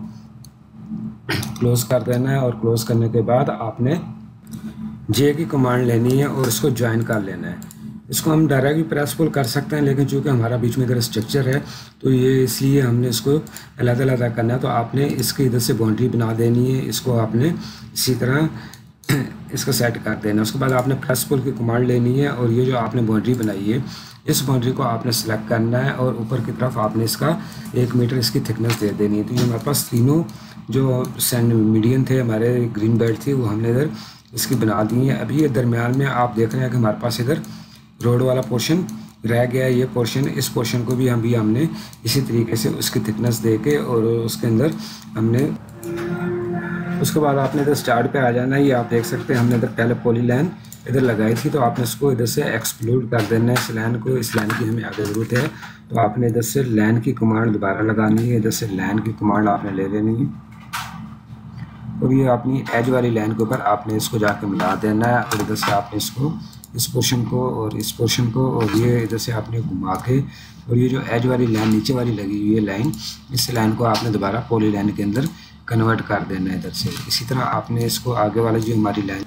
क्लोज कर देना है और क्लोज करने के बाद आपने जे की कमांड लेनी है और इसको ज्वाइन कर लेना है। इसको हम डायरेक्ट भी प्रेस पुल कर सकते हैं, लेकिन चूँकि हमारा बीच में इधर स्ट्रक्चर है तो ये इसलिए हमने इसको अलग अलग करना है। तो आपने इसके इधर से बाउंड्री बना देनी है, इसको आपने इसी तरह इसको सेट कर देना। उसके बाद आपने प्रेस पुल की कमांड लेनी है और ये जो आपने बाउंड्री बनाई है इस बाउंड्री को आपने सेलेक्ट करना है और ऊपर की तरफ आपने इसका एक मीटर इसकी थिकनेस दे देनी है। तो ये हमारे पास तीनों जो सैंड मीडियम थे हमारे ग्रीन बेल्ट थी वो हमने इधर इसकी बना दी है। अभी ये दरमियान में आप देख रहे हैं कि हमारे पास इधर रोड वाला पोर्शन रह गया है। ये पोर्शन इस पोर्शन को भी हम भी हमने इसी तरीके से उसकी थिकनेस दे के और उसके अंदर हमने उसके बाद आपने इधर स्टार्ट पे आ जाना है। ये आप देख सकते हैं हमने इधर पहले पॉली लाइन इधर लगाई थी, तो आपने इसको इधर से एक्सक्लूड कर देना है इस लाइन को। इस लाइन की हमें आगे ज़रूरत है, तो आपने इधर से लाइन की कमांड दोबारा लगानी है। इधर से लाइन की कमांड आपने ले लेनी है और ये अपनी एज वाली लाइन के ऊपर आपने इसको जाके मिला देना है और इधर से आपने इसको इस पोर्शन को और इस पोर्शन को और ये इधर से आपने घुमा के और ये जो एज वाली लाइन नीचे वाली लगी हुई है लाइन, इस लाइन को आपने दोबारा पॉली लाइन के अंदर कन्वर्ट कर देना है इधर से। इसी तरह आपने इसको आगे वाली जो हमारी लाइन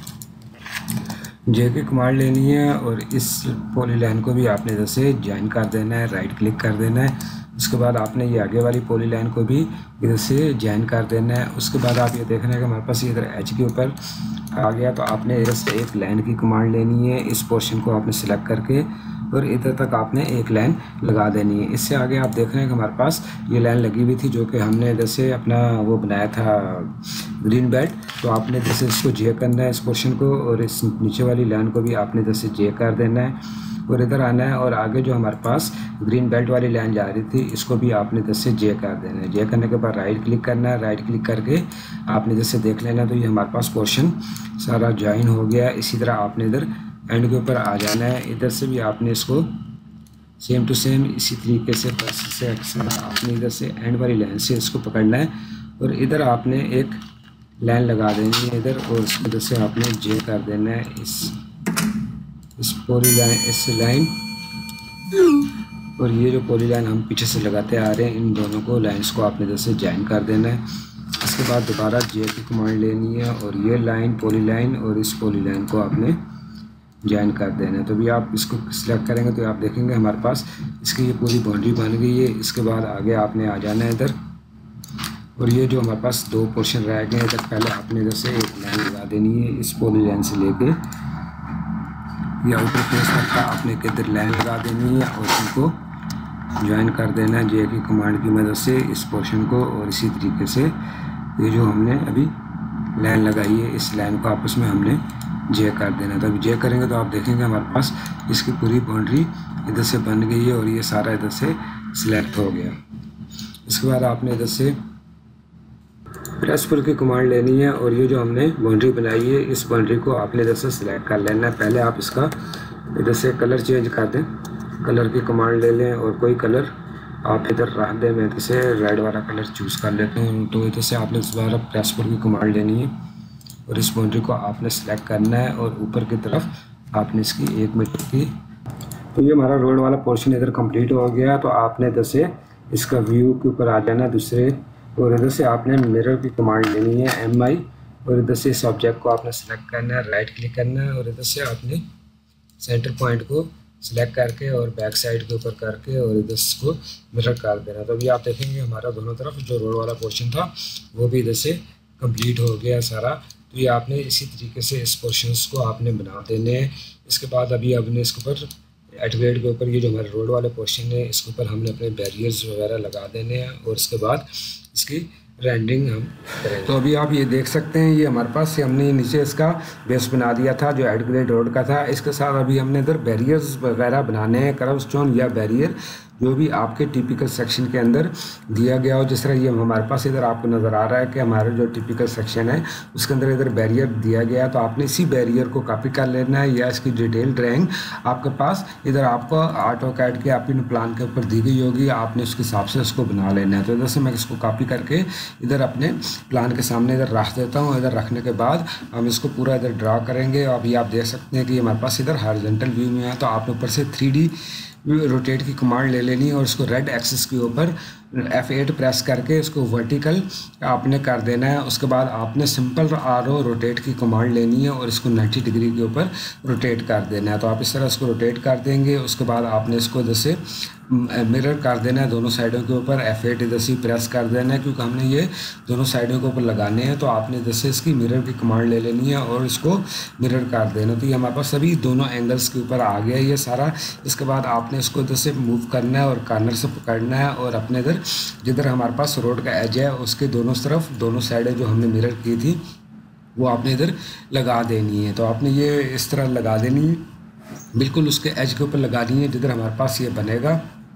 जे की कमांड लेनी है और इस पॉली लाइन को भी आपने इधर से ज्वाइन कर देना है, राइट क्लिक कर देना है। उसके बाद आपने ये आगे वाली पॉली लाइन को भी इधर से ज्वाइन कर देना है। उसके बाद आप ये देख रहे हैं कि हमारे पास ये इधर एच के ऊपर आ गया, तो आपने इधर से एक लाइन की कमांड लेनी है। इस पोर्शन को आपने सिलेक्ट करके और इधर तक आपने एक लाइन लगा देनी है। इससे आगे आप देख रहे हैं कि हमारे पास ये लाइन लगी हुई थी जो कि हमने इधर से अपना वो बनाया था ग्रीन बेल्ट, तो आपने इधर से इसको जे करना है इस पोर्शन को और इस नीचे वाली लाइन को भी आपने इधर से जे कर देना है और इधर आना है। और आगे जो हमारे पास ग्रीन बेल्ट वाली लाइन जा रही थी इसको भी आपने इधर से जे कर देना है। जे करने के बाद राइट क्लिक करना है, राइट क्लिक करके आपने इधर से देख लेना, तो ये हमारे पास पोर्शन सारा ज्वाइन हो गया। इसी तरह आपने इधर एंड के ऊपर आ जाना है। इधर से भी आपने इसको सेम टू सेम इसी तरीके से बस से आपने इधर से एंड वाली लाइन से इसको पकड़ना है और इधर आपने एक लाइन लगा देनी है इधर और इधर से आपने जे कर देना है इस इस पॉली लाइन इस लाइन और ये जो पॉली लाइन हम पीछे से लगाते आ रहे हैं इन दोनों को लाइंस को आपने इधर से ज्वाइन कर देना है। इसके बाद दोबारा जे की कमांड लेनी है और ये लाइन पॉली लाइन और इस पॉली लाइन को आपने ज्वाइन कर देना है। तो भी आप इसको सिलेक्ट करेंगे तो आप देखेंगे हमारे पास इसकी ये पूरी बाउंड्री बन गई है। इसके बाद आगे आपने आ जाना है इधर और ये जो हमारे पास दो पोर्शन रह गए हैं इधर पहले आपने इधर से एक लाइन लगा देनी है इस पॉली लाइन से लेके ये आउटर फेस तक का आपने इधर लाइन लगा देनी है और इनको ज्वाइन कर देना है जे की कमांड की मदद से इस पोर्शन को। और इसी तरीके से ये जो हमने अभी लाइन लगाई है इस लाइन को आपस में हमने जे कर देना। तो अभी जे करेंगे तो आप देखेंगे हमारे पास इसकी पूरी बाउंड्री इधर से बन गई है और ये सारा इधर से सिलेक्ट हो गया। इसके बाद आपने इधर से प्रेस पुल की कमांड लेनी है और ये जो हमने बाउंड्री बनाई है इस बाउंड्री को आपने इधर से सिलेक्ट कर लेना है। पहले आप इसका इधर से कलर चेंज कर दें, कलर की कमांड ले लें और कोई कलर आप इधर रख दें। मैं इधर से रेड वाला कलर चूज़ कर लेता हूँ। तो इधर से आपने इस बार प्रेस पुल की कमांड लेनी है और इस बाउंड्री को आपने सेलेक्ट करना है और ऊपर की तरफ आपने इसकी एक मीटर की। तो ये हमारा रोड वाला पोर्शन इधर कंप्लीट हो गया। तो आपने इधर से इसका व्यू के ऊपर आ जाना है दूसरे और इधर से आपने मिरर की कमांड लेनी है एम आई और इधर से इस ऑब्जेक्ट को आपने सेलेक्ट करना है, राइट क्लिक करना है और इधर से आपने सेंटर पॉइंट को सिलेक्ट करके और बैक साइड के ऊपर करके और इधर इसको मिरर कर देना। तो अभी आप देखेंगे हमारा दोनों तरफ जो रोड वाला पोर्शन था वो भी इधर से कंप्लीट हो गया सारा। तो ये आपने इसी तरीके से इस पोर्शंस को आपने बना देने हैं। इसके बाद अभी आपने इसके ऊपर एटवेड के ऊपर ये जो हमारे रोड वाले पोर्शन है इसके ऊपर हमने अपने बैरियर्स वगैरह लगा देने हैं और इसके बाद इसकी रेंडरिंग हम करेंगे। तो अभी आप ये देख सकते हैं ये हमारे पास से हमने नीचे इसका बेस बना दिया था जो एड ग्रेड रोड का था। इसके साथ अभी हमने इधर बैरियर्स वगैरह बनाने हैं, कर्व स्टोन या बैरियर जो भी आपके टिपिकल सेक्शन के अंदर दिया गया हो। जिस तरह ये हमारे पास इधर आपको नज़र आ रहा है कि हमारा जो टिपिकल सेक्शन है उसके अंदर इधर बैरियर दिया गया है। तो आपने इसी बैरियर को कॉपी कर लेना है या इसकी डिटेल ड्राइंग आपके पास इधर आपको ऑटोकैड के आपने प्लान के ऊपर दी गई होगी, आपने उसके हिसाब से उसको बना लेना है। तो इधर से मैं इसको कॉपी करके इधर अपने प्लान के सामने इधर रख देता हूँ। इधर रखने के बाद हम इसको पूरा इधर ड्रा करेंगे। अभी आप देख सकते हैं कि हमारे पास इधर हॉरिजॉन्टल व्यू में है। तो आपने ऊपर से थ्री डी रोटेट की कमांड ले लेनी है और इसको रेड एक्सिस के ऊपर एफ एट प्रेस करके इसको वर्टिकल आपने कर देना है। उसके बाद आपने सिंपल आर ओ रोटेट की कमांड लेनी है और इसको नाइन्टी डिग्री के ऊपर रोटेट कर देना है। तो आप इस तरह इसको रोटेट कर देंगे। उसके बाद आपने इसको जैसे मिरर कर देना है दोनों साइडों के ऊपर, एफ एट इधर से प्रेस कर देना है क्योंकि हमने ये दोनों साइडों के ऊपर लगाने हैं। तो आपने जैसे इसकी मिरर की कमांड ले लेनी है और इसको मिरर कर देना। तो ये हमारे पास सभी दोनों एंगल्स के ऊपर आ गया ये सारा। इसके बाद आपने इसको इधर से मूव करना है और कॉर्नर से पकड़ना है और अपने इधर जिधर हमारे पास रोड का एज है उसके दोनों तरफ दोनों साइडें जो हमने मिरर की थी वो आपने इधर लगा देनी है। तो आपने ये इस तरह लगा देनी है, बिल्कुल उसके एज के ऊपर लगानी है जिधर हमारे पास ये बनेगा।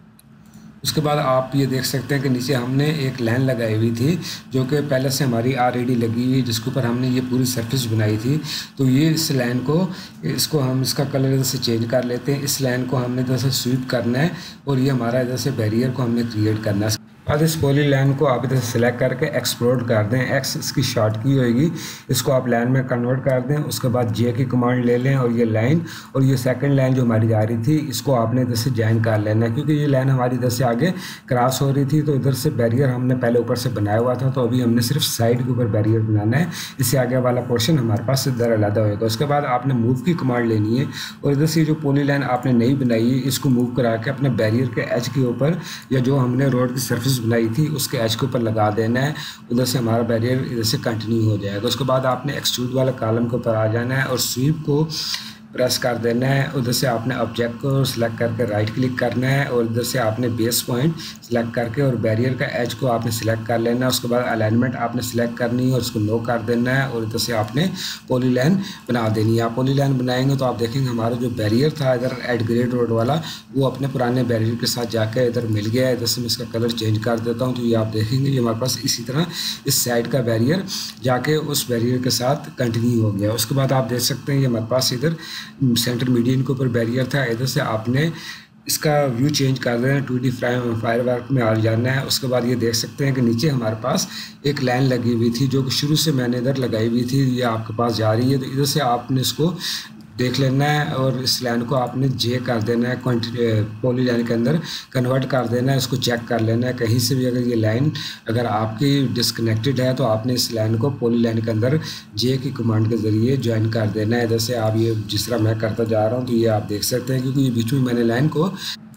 उसके बाद आप ये देख सकते हैं कि नीचे हमने एक लाइन लगाई हुई थी जो कि पहले से हमारी ऑलरेडी लगी हुई, जिसके ऊपर हमने ये पूरी सरफेस बनाई थी। तो ये इस लाइन को इसको हम इसका कलर इधर से चेंज कर लेते हैं। इस लाइन को हमने इधर से स्वीप करना है और ये हमारा इधर से बैरियर को हमने क्रिएट करना है। अब इस पॉली लाइन को आप इधर सेलेक्ट करके एक्सप्लोड कर दें। एक्स इसकी शॉर्ट की होगी, इसको आप लाइन में कन्वर्ट कर दें। उसके बाद जे की कमांड ले लें और ये लाइन और ये सेकंड लाइन जो हमारी जा रही थी इसको आपने इधर से ज्वाइन कर लेना है क्योंकि ये लाइन हमारी इधर से आगे क्रॉस हो रही थी। तो इधर से बैरियर हमने पहले ऊपर से बनाया हुआ था, तो अभी हमने सिर्फ साइड के ऊपर बैरियर बनाना है। इससे आगे वाला पोर्शन हमारे पास इधर अलग होगा। उसके बाद आपने मूव की कमांड लेनी है और इधर से जो पॉली लाइन आपने नहीं बनाई है इसको मूव करा के अपने बैरियर के एज के ऊपर या जो हमने रोड की सर्फेस बनाई थी उसके एज के ऊपर लगा देना है। उधर से हमारा बैरियर इधर से कंटिन्यू हो जाएगा। उसके बाद आपने एक्सट्रूड वाले कॉलम के ऊपर आ जाना है और स्वीप को प्रेस कर देना है। उधर से आपने ऑब्जेक्ट को सिलेक्ट करके राइट क्लिक करना है और इधर से आपने बेस पॉइंट सिलेक्ट करके और बैरियर का एज को आपने सिलेक्ट कर लेना है। उसके बाद अलाइनमेंट आपने सिलेक्ट करनी है और उसको नो कर देना है और इधर से आपने पॉली लाइन बना देनी है। आप पॉली लाइन बनाएंगे तो आप देखेंगे हमारा जो बैरियर था इधर एड ग्रेड रोड वाला वो अपने पुराने बैरियर के साथ जाकर इधर मिल गया है। इधर से मैं इसका कलर चेंज कर देता हूँ। तो ये आप देखेंगे ये हमारे पास इसी तरह इस साइड का बैरियर जाके उस बैरियर के साथ कंटिन्यू हो गया। उसके बाद आप देख सकते हैं ये हमारे पास इधर सेंटर मीडियन के ऊपर बैरियर था। इधर से आपने इसका व्यू चेंज कर देना है, टू डी फायर वर्क में आ जाना है। उसके बाद ये देख सकते हैं कि नीचे हमारे पास एक लाइन लगी हुई थी जो कि शुरू से मैंने इधर लगाई हुई थी, ये आपके पास जा रही है। तो इधर से आपने इसको देख लेना है और इस लाइन को आपने जे कर देना है, पॉली लाइन के अंदर कन्वर्ट कर देना है। इसको चेक कर लेना है कहीं से भी अगर ये लाइन अगर आपकी डिस्कनेक्टेड है तो आपने इस लाइन को पॉली लाइन के अंदर जे की कमांड के ज़रिए ज्वाइन कर देना है। जैसे आप ये जिस तरह मैं करता जा रहा हूँ तो ये आप देख सकते हैं क्योंकि ये बीच में मैंने लाइन को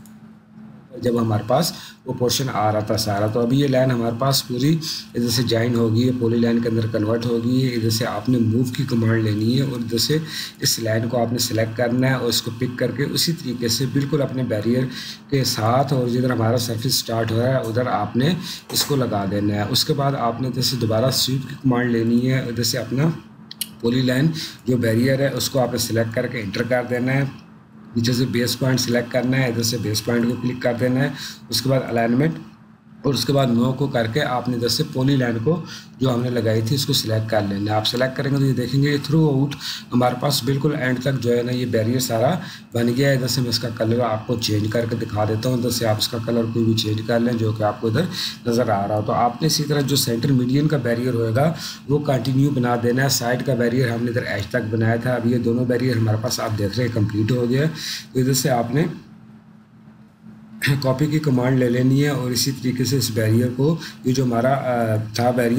जब हमारे पास वो पोर्शन आ रहा था सारा। तो अभी ये लाइन हमारे पास पूरी इधर से ज्वाइन होगी, ये पॉली लाइन के अंदर कन्वर्ट होगी। इधर से आपने मूव की कमांड लेनी है और इधर से इस लाइन को आपने सेलेक्ट करना है और इसको पिक करके उसी तरीके से बिल्कुल अपने बैरियर के साथ और जिधर हमारा सर्फेस स्टार्ट हो रहा है उधर आपने इसको लगा देना है। उसके बाद आपने इधर से दोबारा स्वीप की कमांड लेनी है। इधर से अपना पॉली लाइन जो बैरियर है उसको आपने सेलेक्ट करके इंटर कर देना है। नीचे से बेस पॉइंट सिलेक्ट करना है, इधर से बेस पॉइंट को क्लिक कर देना है। उसके बाद अलाइनमेंट और उसके बाद नो को करके आपने इधर से पॉली लाइन को जो हमने लगाई थी इसको सिलेक्ट कर लेना है। आप सिलेक्ट करेंगे तो ये देखेंगे थ्रू आउट हमारे पास बिल्कुल एंड तक जो है ना ये बैरियर सारा बन गया है। इधर से मैं इसका कलर आपको चेंज करके दिखा देता हूँ। इधर से आप इसका कलर कोई भी चेंज कर लें जो कि आपको इधर नज़र आ रहा हो। तो आपने इसी तरह जो सेंटर मीडियन का बैरियर होएगा वो कंटिन्यू बना देना है। साइड का बैरियर हमने इधर एज तक बनाया था, अभी ये दोनों बैरियर हमारे पास आप देख रहे हैं कम्प्लीट हो गया। तो इधर से आपने कॉपी की कमांड ले लेनी है और इसी तरीके से इस बैरियर को ये जो हमारा था बैरियर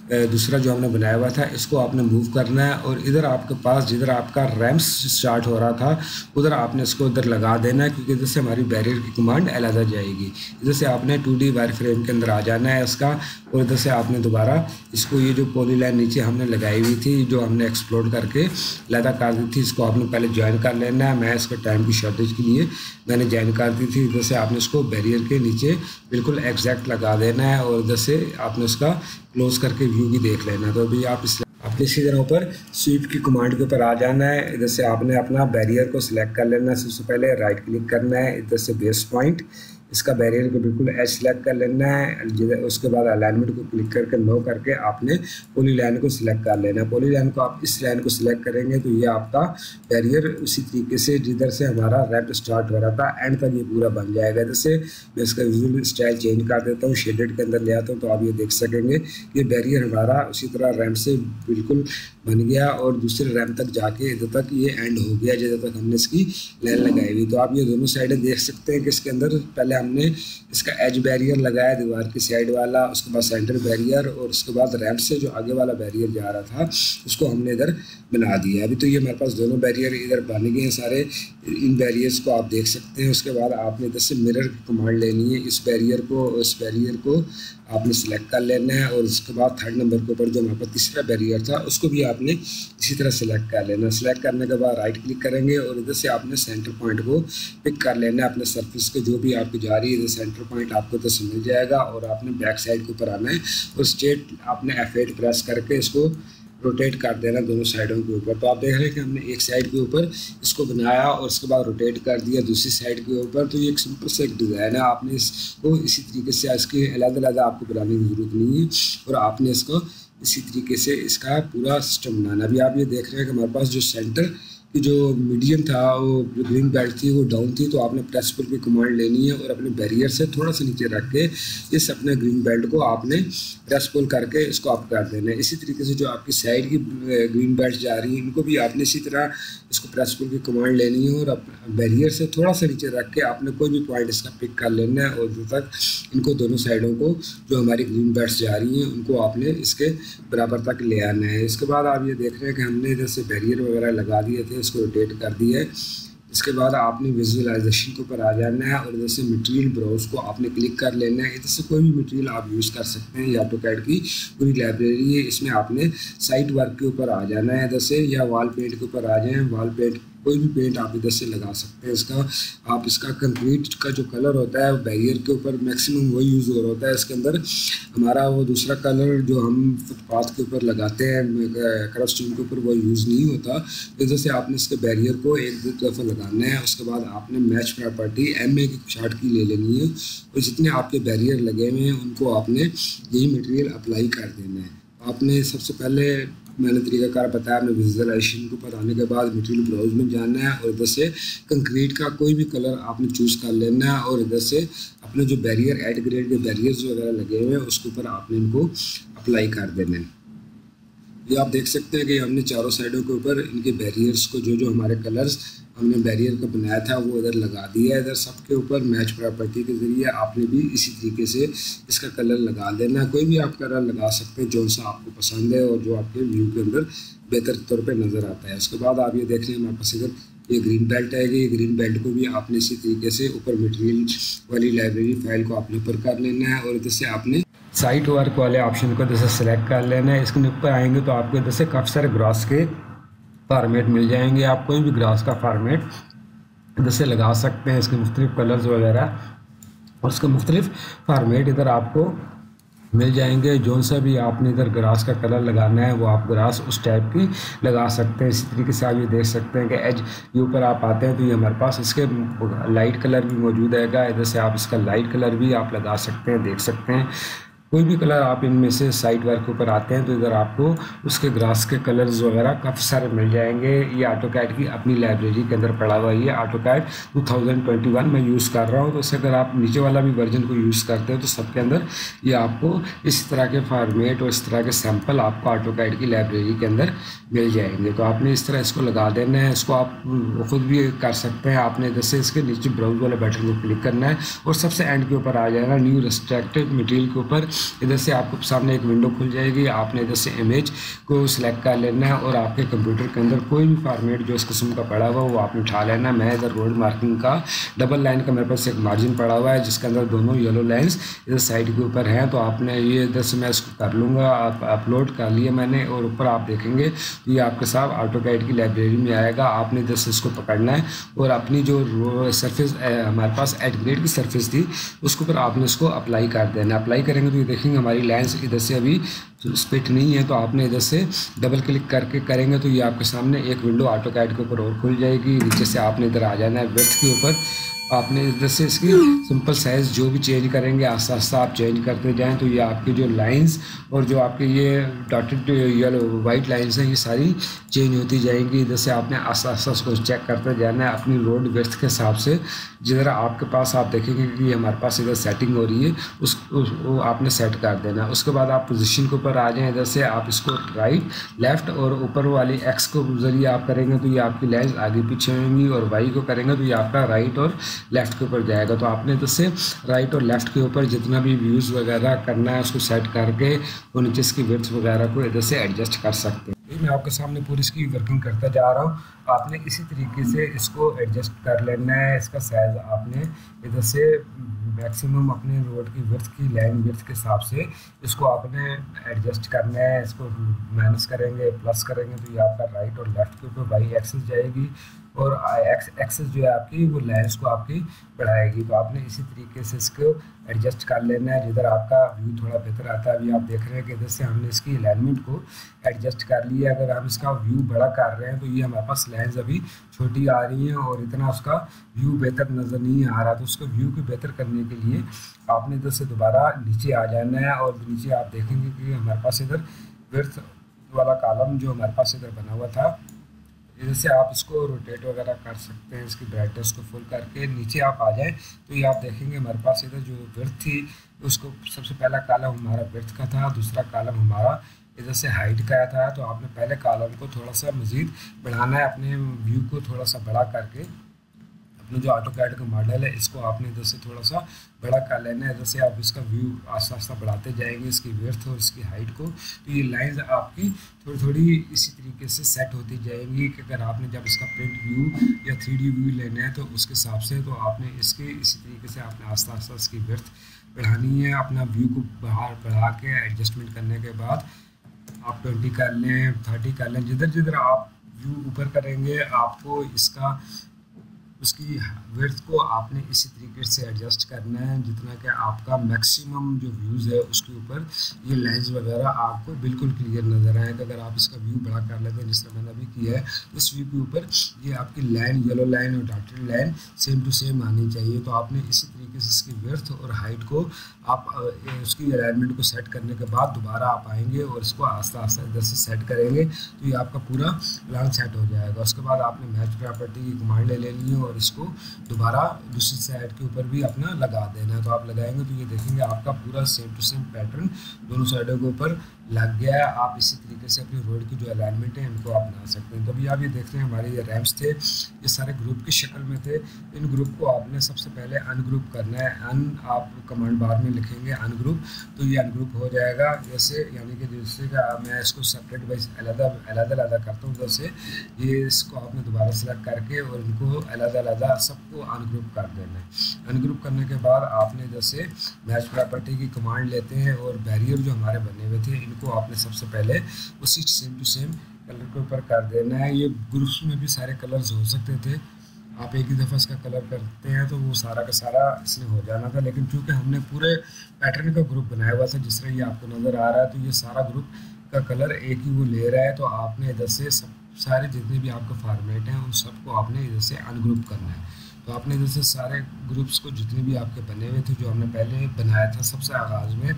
दूसरा जो हमने बनाया हुआ था इसको आपने मूव करना है, और इधर आपके पास जिधर आपका रैम्स स्टार्ट हो रहा था उधर आपने इसको उधर लगा देना है, क्योंकि इधर से हमारी बैरियर की कमांड अलग जाएगी। इधर से आपने टू डी वायर फ्रेम के अंदर आ जाना है इसका, और इधर से आपने दोबारा इसको ये जो पॉली लाइन नीचे हमने लगाई हुई थी जो हमने एक्सप्लोर करके लैदा कर दी थी, इसको आपने पहले ज्वाइन कर लेना है। मैं इसको टाइम की शॉर्टेज के लिए मैंने ज्वाइन कर दी थी। इधर से आपने इसको बैरियर के नीचे बिल्कुल एग्जैक्ट लगा देना है, और इधर से आपने उसका क्लोज करके व्यू भी देख लेना है। तो अभी आप इस आपने इसी तरह ऊपर स्वीप की कमांड के ऊपर आ जाना है। इधर से आपने अपना बैरियर को सिलेक्ट कर लेना है। सबसे पहले राइट क्लिक करना है, इधर से बेस पॉइंट इसका बैरियर को बिल्कुल एच सेलेक्ट कर लेना है। उसके बाद अलाइनमेंट को क्लिक करके नो करके आपने पॉली लाइन को सिलेक्ट कर लेना है। पॉली लाइन को आप इस लाइन को सिलेक्ट करेंगे तो ये आपका बैरियर उसी तरीके से जिधर से हमारा रैप स्टार्ट हो रहा था एंड तक ये पूरा बन जाएगा। जैसे मैं इसका विजुअल स्टाइल चेंज कर देता हूँ, शेडेड के अंदर ले आता हूँ, तो आप ये देख सकेंगे ये बैरियर हमारा उसी तरह रैम्प से बिल्कुल बन गया और दूसरे रैम्प तक जाके इधर तक ये एंड हो गया जिधर तक हमने इसकी लाइन लगाई हुई। तो आप ये दोनों साइडें देख सकते हैं कि इसके अंदर पहले हमने इसका एज बैरियर लगाया दीवार की साइड वाला, उसके बाद सेंटर बैरियर, और उसके बाद रैम्प से जो आगे वाला बैरियर जा रहा था उसको हमने इधर बना दिया। अभी तो ये हमारे पास दोनों बैरियर इधर बन गए हैं सारे। इन बैरियर्स को आप देख सकते हैं। उसके बाद आपने इधर से मिरर की कमांड लेनी है। इस बैरियर को इस बैरियर को आपने सिलेक्ट कर लेना है, और उसके बाद थर्ड नंबर के ऊपर जो हमारे पास तीसरा बैरियर था उसको भी आपने इसी तरह सिलेक्ट कर लेना। सिलेक्ट करने के बाद राइट क्लिक करेंगे और इधर से आपने सेंटर पॉइंट को पिक कर लेना है अपने सरफेस के जो भी आपकी जा रही है। इधर सेंटर पॉइंट आपको इधर से मिल जाएगा, और आपने बैक साइड के ऊपर आना है और स्ट्रेट आपने एफ एट प्रेस करके इसको रोटेट कर देना दोनों साइडों के ऊपर। तो आप देख रहे हैं कि हमने एक साइड के ऊपर इसको बनाया और उसके बाद रोटेट कर दिया दूसरी साइड के ऊपर। तो ये एक सिंपल से एक डिज़ाइन है। आपने इसको इसी तरीके से इसके अलग अलग आपको बनाने की ज़रूरत नहीं है, और आपने इसको इसी तरीके से इसका पूरा सिस्टम बनाना। अभी आप ये देख रहे हैं कि हमारे पास जो सेंटर कि जो मीडियम था वो जो ग्रीन बेल्ट थी वो डाउन थी, तो आपने प्रेस पुल की कमांड लेनी है और अपने बैरियर से थोड़ा सा नीचे रख के इस अपने ग्रीन बेल्ट को आपने प्रेस पुल करके इसको अप कर देना है। इसी तरीके से जो आपकी साइड की ग्रीन बेल्ट जा रही है इनको भी आपने इसी तरह इसको प्रेस पुल की कमांड लेनी है, और बैरियर से थोड़ा सा नीचे रख के आपने कोई भी पॉइंट इसका पिक कर लेना है, और उधर तक इनको दोनों साइडों को जो हमारी ग्रीन बेल्ट जा रही हैं उनको आपने इसके बराबर तक ले आना है। इसके बाद आप ये देख रहे हैं कि हमने इधर से बैरियर वगैरह लगा दिए थे, इसको रोटेट कर दिया है। इसके बाद आपने विजुअलाइजेशन के ऊपर आ जाना है, और इधर से मटेरियल ब्राउज को आपने क्लिक कर लेना है। इधर से कोई भी मटेरियल आप यूज़ कर सकते हैं। ऑटोकैड की पूरी लाइब्रेरी है, इसमें आपने साइट वर्क के ऊपर आ जाना है इधर से, या वॉल पेंट के ऊपर आ जाएं। वॉल पेंट कोई भी पेंट आप इधर से लगा सकते हैं। इसका आप इसका कंक्रीट का जो कलर होता है बैरियर के ऊपर मैक्सिमम वही यूज़ हो रहा होता है। इसके अंदर हमारा वो दूसरा कलर जो हम फुटपाथ के ऊपर लगाते हैं क्रब स्टोन के ऊपर वो यूज़ नहीं होता। इधर से आपने इसके बैरियर को एक दो दफ़ा लगाना है। उसके बाद आपने मैच प्रॉपर्टी एम ए की शार्ट की ले लेनी है, और जितने आपके बैरियर लगे हुए हैं उनको आपने यही मटेरियल अप्लाई कर देना है। आपने सबसे पहले मैंने तरीकाकार बताया, मैं विजुअलाइजेशन के ऊपर आने के बाद मटेरियल ब्राउज में जाना है, और इधर से कंक्रीट का कोई भी कलर आपने चूज़ कर लेना है, और इधर से अपने जो बैरियर एड ग्रेड के बैरियर्स वगैरह लगे हुए हैं उसके ऊपर आपने इनको अप्लाई कर देना है। ये आप देख सकते हैं कि हमने चारों साइडों के ऊपर इनके बैरियर्स को जो जो हमारे कलर्स हमने बैरियर का बनाया था वो इधर लगा दिया है। इधर सबके ऊपर मैच प्रॉपर्टी के ज़रिए आपने भी इसी तरीके से इसका कलर लगा देना है। कोई भी आप कलर लगा सकते हैं जो सा आपको पसंद है और जो आपके व्यू के अंदर बेहतर तौर पे नज़र आता है। उसके बाद आप ये देख रहे हैं हमारे पास इधर ये ग्रीन बेल्ट है। ये ग्रीन बेल्ट को भी आपने इसी तरीके से ऊपर मटेरियल वाली लाइब्रेरी फाइल को आपने ऊपर कर लेना है, और इधर से आपने साइट वर्क वाले ऑप्शन को इधर से सिलेक्ट कर लेना है। इसके ऊपर आएंगे तो आपको इधर से काफ़ी सारे ग्रास के फार्मेट मिल जाएंगे। आप कोई भी ग्रास का फार्मेट इधर से लगा सकते हैं, इसके मुख्तलिफ कलर्स वगैरह और उसके मुख्तलिफ फार्मेट इधर आपको मिल जाएंगे। जो सा भी आपने इधर ग्रास का कलर लगाना है वो आप ग्रास उस टाइप की लगा सकते हैं। इसी तरीके से आप ये देख सकते हैं कि एज के ऊपर आप आते हैं तो ये हमारे पास इसके लाइट कलर भी मौजूद है। इधर से आप इसका लाइट कलर भी आप लगा सकते हैं, देख सकते हैं कोई भी कलर आप इनमें से साइड वर्क के ऊपर आते हैं तो इधर आपको उसके ग्रास के कलर्स वगैरह काफ़ी सारे मिल जाएंगे। ये ऑटोकैड की अपनी लाइब्रेरी के अंदर पड़ा हुआ है। AutoCAD two thousand twenty one में यूज़ कर रहा हूँ, तो इससे अगर आप नीचे वाला भी वर्जन को यूज़ करते हैं तो सबके अंदर ये आपको इस तरह के फार्मेट और इस तरह के सैंपल आपको ऑटोकैड की लाइब्रेरी के अंदर मिल जाएंगे। तो आपने इस तरह इसको लगा देना है। इसको आप खुद भी कर सकते हैं। आपने इधर से इसके नीचे ब्राउज वाले बटन को क्लिक करना है और सबसे एंड के ऊपर आ जाएगा न्यू रिस्ट्रक्टेड मटेरियल के ऊपर इधर से आपको सामने एक विंडो खुल जाएगी। आपने इधर से इमेज को सिलेक्ट कर लेना है और आपके कंप्यूटर के अंदर कोई भी फॉर्मेट जो इस किस्म का पड़ा हुआ वो आपने उठा लेना है। मैं इधर रोड मार्किंग का डबल लाइन का मेरे पास एक मार्जिन पड़ा हुआ है जिसके अंदर दोनों येलो लाइंस इधर साइड के ऊपर हैं, तो आपने ये इधर से मैं इसको कर लूँगा। आप अपलोड कर लिया मैंने और ऊपर आप देखेंगे तो ये आपके साथ ऑटोकैड की लाइब्रेरी में आएगा। आपने इधर से इसको पकड़ना है और अपनी जो सरफेस हमारे पास एट ग्रेड की सरफेस थी उसके ऊपर आपने इसको अप्लाई कर देना। अप्लाई करेंगे तो ये देखेंगे हमारी लाइंस इधर से अभी स्पिट नहीं है, तो आपने इधर से डबल क्लिक करके करेंगे तो ये आपके सामने एक विंडो ऑटोकैड के ऊपर और खुल जाएगी। नीचे से आपने इधर आ जाना है विड्थ के ऊपर। आपने इधर से इसकी सिंपल साइज़ जो भी चेंज करेंगे आस्ता आस्ता आप चेंज करते जाएं तो ये आपकी जो लाइंस और जो आपके ये डॉटेड येलो वाइट लाइंस हैं ये सारी चेंज होती जाएंगी। इधर से आपने आस्ता आस्ता उसको चेक करते जाना है अपनी रोड विड्थ के हिसाब से। जिधर आपके पास आप देखेंगे कि हमारे पास इधर सेटिंग हो रही है उस, उस वो आपने सेट कर देना। उसके बाद आप पोजीशन के ऊपर आ जाएं। इधर से आप इसको राइट लेफ़्ट और ऊपर वाली एक्स को जरिए आप करेंगे तो ये आपकी लाइंस आगे पीछे होंगी और वाई को करेंगे तो ये आपका राइट और लेफ़्ट के ऊपर जाएगा। तो आपने इधर से राइट और लेफ़्ट के ऊपर जितना भी व्यूज़ वगैरह करना है उसको सेट करके और नीचे इसकी विड्थ वगैरह को इधर से एडजस्ट कर सकते हैं। मैं आपके सामने पूरी इसकी वर्किंग करता जा रहा हूँ। आपने इसी तरीके से इसको एडजस्ट कर लेना है। इसका साइज़ आपने इधर से मैक्सिमम अपने रोड की विड्थ की लाइन विड्थ के हिसाब से इसको आपने एडजस्ट करना है। इसको माइनस करेंगे प्लस करेंगे तो ये आपका राइट और लेफ़्ट के ऊपर वाई एक्सिस जाएगी और एक्स एक्सिस जो है आपकी वो लाइन्स को आपकी बढ़ाएगी। तो आपने इसी तरीके से इसको एडजस्ट कर लेना है जिधर आपका व्यू थोड़ा बेहतर आता है। अभी आप देख रहे हैं कि इधर से हमने इसकी अलाइनमेंट को एडजस्ट कर लिया। अगर हम इसका व्यू बड़ा कर रहे हैं तो ये हमारे पास लाइन्स अभी छोटी आ रही हैं और इतना उसका व्यू बेहतर नज़र नहीं आ रहा। तो उसको व्यू को बेहतर करने के लिए आपने इधर से दोबारा नीचे आ जाना है और नीचे आप देखेंगे कि हमारे पास इधर विड्थ वाला कॉलम जो हमारे पास इधर बना हुआ था इधर से आप इसको रोटेट वगैरह कर सकते हैं। इसकी ब्राइटनेस को फुल करके नीचे आप आ जाएं तो ये आप देखेंगे हमारे पास इधर जो विड्थ थी उसको सबसे पहला कॉलम हमारा विड्थ का था, दूसरा कॉलम हमारा इधर से हाइट का था। तो आपने पहले कॉलम को थोड़ा सा मज़ीद बढ़ाना है, अपने व्यू को थोड़ा सा बड़ा करके अपने जो ऑटोकैड का मॉडल है इसको आपने इधर से थोड़ा सा बड़ा कर लेना है। इधर से आप इसका व्यू आस्ता आस्ता बढ़ाते जाएंगे इसकी विड्थ और इसकी हाइट को, तो ये लाइंस आपकी थोड़ी थोड़ी इसी तरीके से सेट होती जाएंगी कि अगर आपने जब इसका प्रिंट व्यू या थ्री डी व्यू लेना है तो उसके हिसाब से तो आपने इसके इसी तरीके से आपने आस्ता आस्ता इसकी विड्थ बढ़ानी है। अपना व्यू को बाहर बढ़ा के एडजस्टमेंट करने के बाद आप ट्वेंटी कर लें, थर्टी कर लें। जिधर जिधर आप व्यू ऊपर करेंगे आपको इसका उसकी विड्थ को आपने इसी तरीके से एडजस्ट करना है जितना कि आपका मैक्सिमम जो व्यूज़ है उसके ऊपर ये लाइंस वगैरह आपको बिल्कुल क्लियर नज़र आएगा। अगर आप इसका व्यू बड़ा कर लेते हैं जिस तरह मैंने अभी किया है इस व्यू के ऊपर ये आपकी लाइन येलो लाइन और dotted line same to same आनी चाहिए। तो आपने इसी तरीके से इसकी विड्थ और हाइट को आप उसकी अलाइनमेंट को सेट करने के बाद दोबारा आप आएंगे और इसको आस्ता आस्ता इधर से सेट करेंगे तो ये आपका पूरा प्लान सेट हो जाएगा। उसके बाद आपने मैच प्रॉपर्टी की कमांड ले लेनी है और इसको दोबारा दूसरी साइड के ऊपर भी अपना लगा देना है। तो आप लगाएंगे तो ये देखेंगे आपका पूरा सेम टू सेम पैटर्न दोनों साइडों के ऊपर लग गया है। आप इसी तरीके से अपनी रोड की जो अलाइनमेंट है इनको आप बना सकते हैं। तो अभी आप ये देख रहे हैं हमारे ये रैम्स थे ये सारे ग्रुप की शक्ल में थे। इन ग्रुप को आपने सबसे पहले अनग्रुप करना है। अन आप कमांड बार में लिखेंगे अनग्रुप तो ये अनग्रुप हो जाएगा जैसे, यानी कि जैसे का मैं इसको सेपरेट वाइज अलग अलग अलग करता हूँ जैसे ये इसको आपने दोबारा सेलेक्ट करके और इनको अलग अलग सबको अनग्रुप कर देना है। अनग्रुप करने के बाद आपने जैसे मैच प्रॉपर्टी की कमांड लेते हैं और बैरियर जो हमारे बने हुए थे इनको आपने सबसे पहले उसी सेम टू सेम कलर के ऊपर कर देना है। ये ग्रुप्स में भी सारे कलर्स हो सकते थे, आप एक ही दफ़ा इसका कलर करते हैं तो वो सारा का सारा इसमें हो जाना था, लेकिन चूँकि हमने पूरे पैटर्न का ग्रुप बनाया हुआ था जिस तरह ये आपको नज़र आ रहा है तो ये सारा ग्रुप का कलर एक ही वो ले रहा है। तो आपने इधर से सब सारे जितने भी आपका फॉर्मेट हैं उन सबको आपने इधर से अनग्रुप करना है। तो आपने इधर से सारे ग्रुप्स को जितने भी आपके बने हुए थे जो हमने पहले बनाया था सबसे आगाज़ में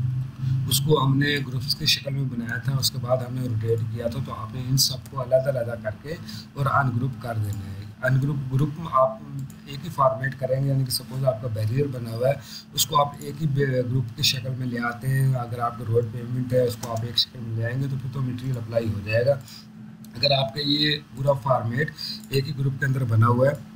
उसको हमने ग्रुप्स की शक्ल में बनाया था, उसके बाद हमने रोटेट किया था। तो आपने इन सबको अलग अलग करके और अनग्रुप कर देना है। अनग्रुप ग्रुप में आप एक ही फॉर्मेट करेंगे, यानी कि सपोज आपका बैरियर बना हुआ है उसको आप एक ही ग्रुप की शक्ल में ले आते हैं। अगर आपका रोड पेमेंट है उसको आप एक शक्ल में ले आएंगे तो फिर तो मटेरियल अप्लाई हो जाएगा। अगर आपका ये पूरा फॉर्मेट एक ही ग्रुप के अंदर बना हुआ है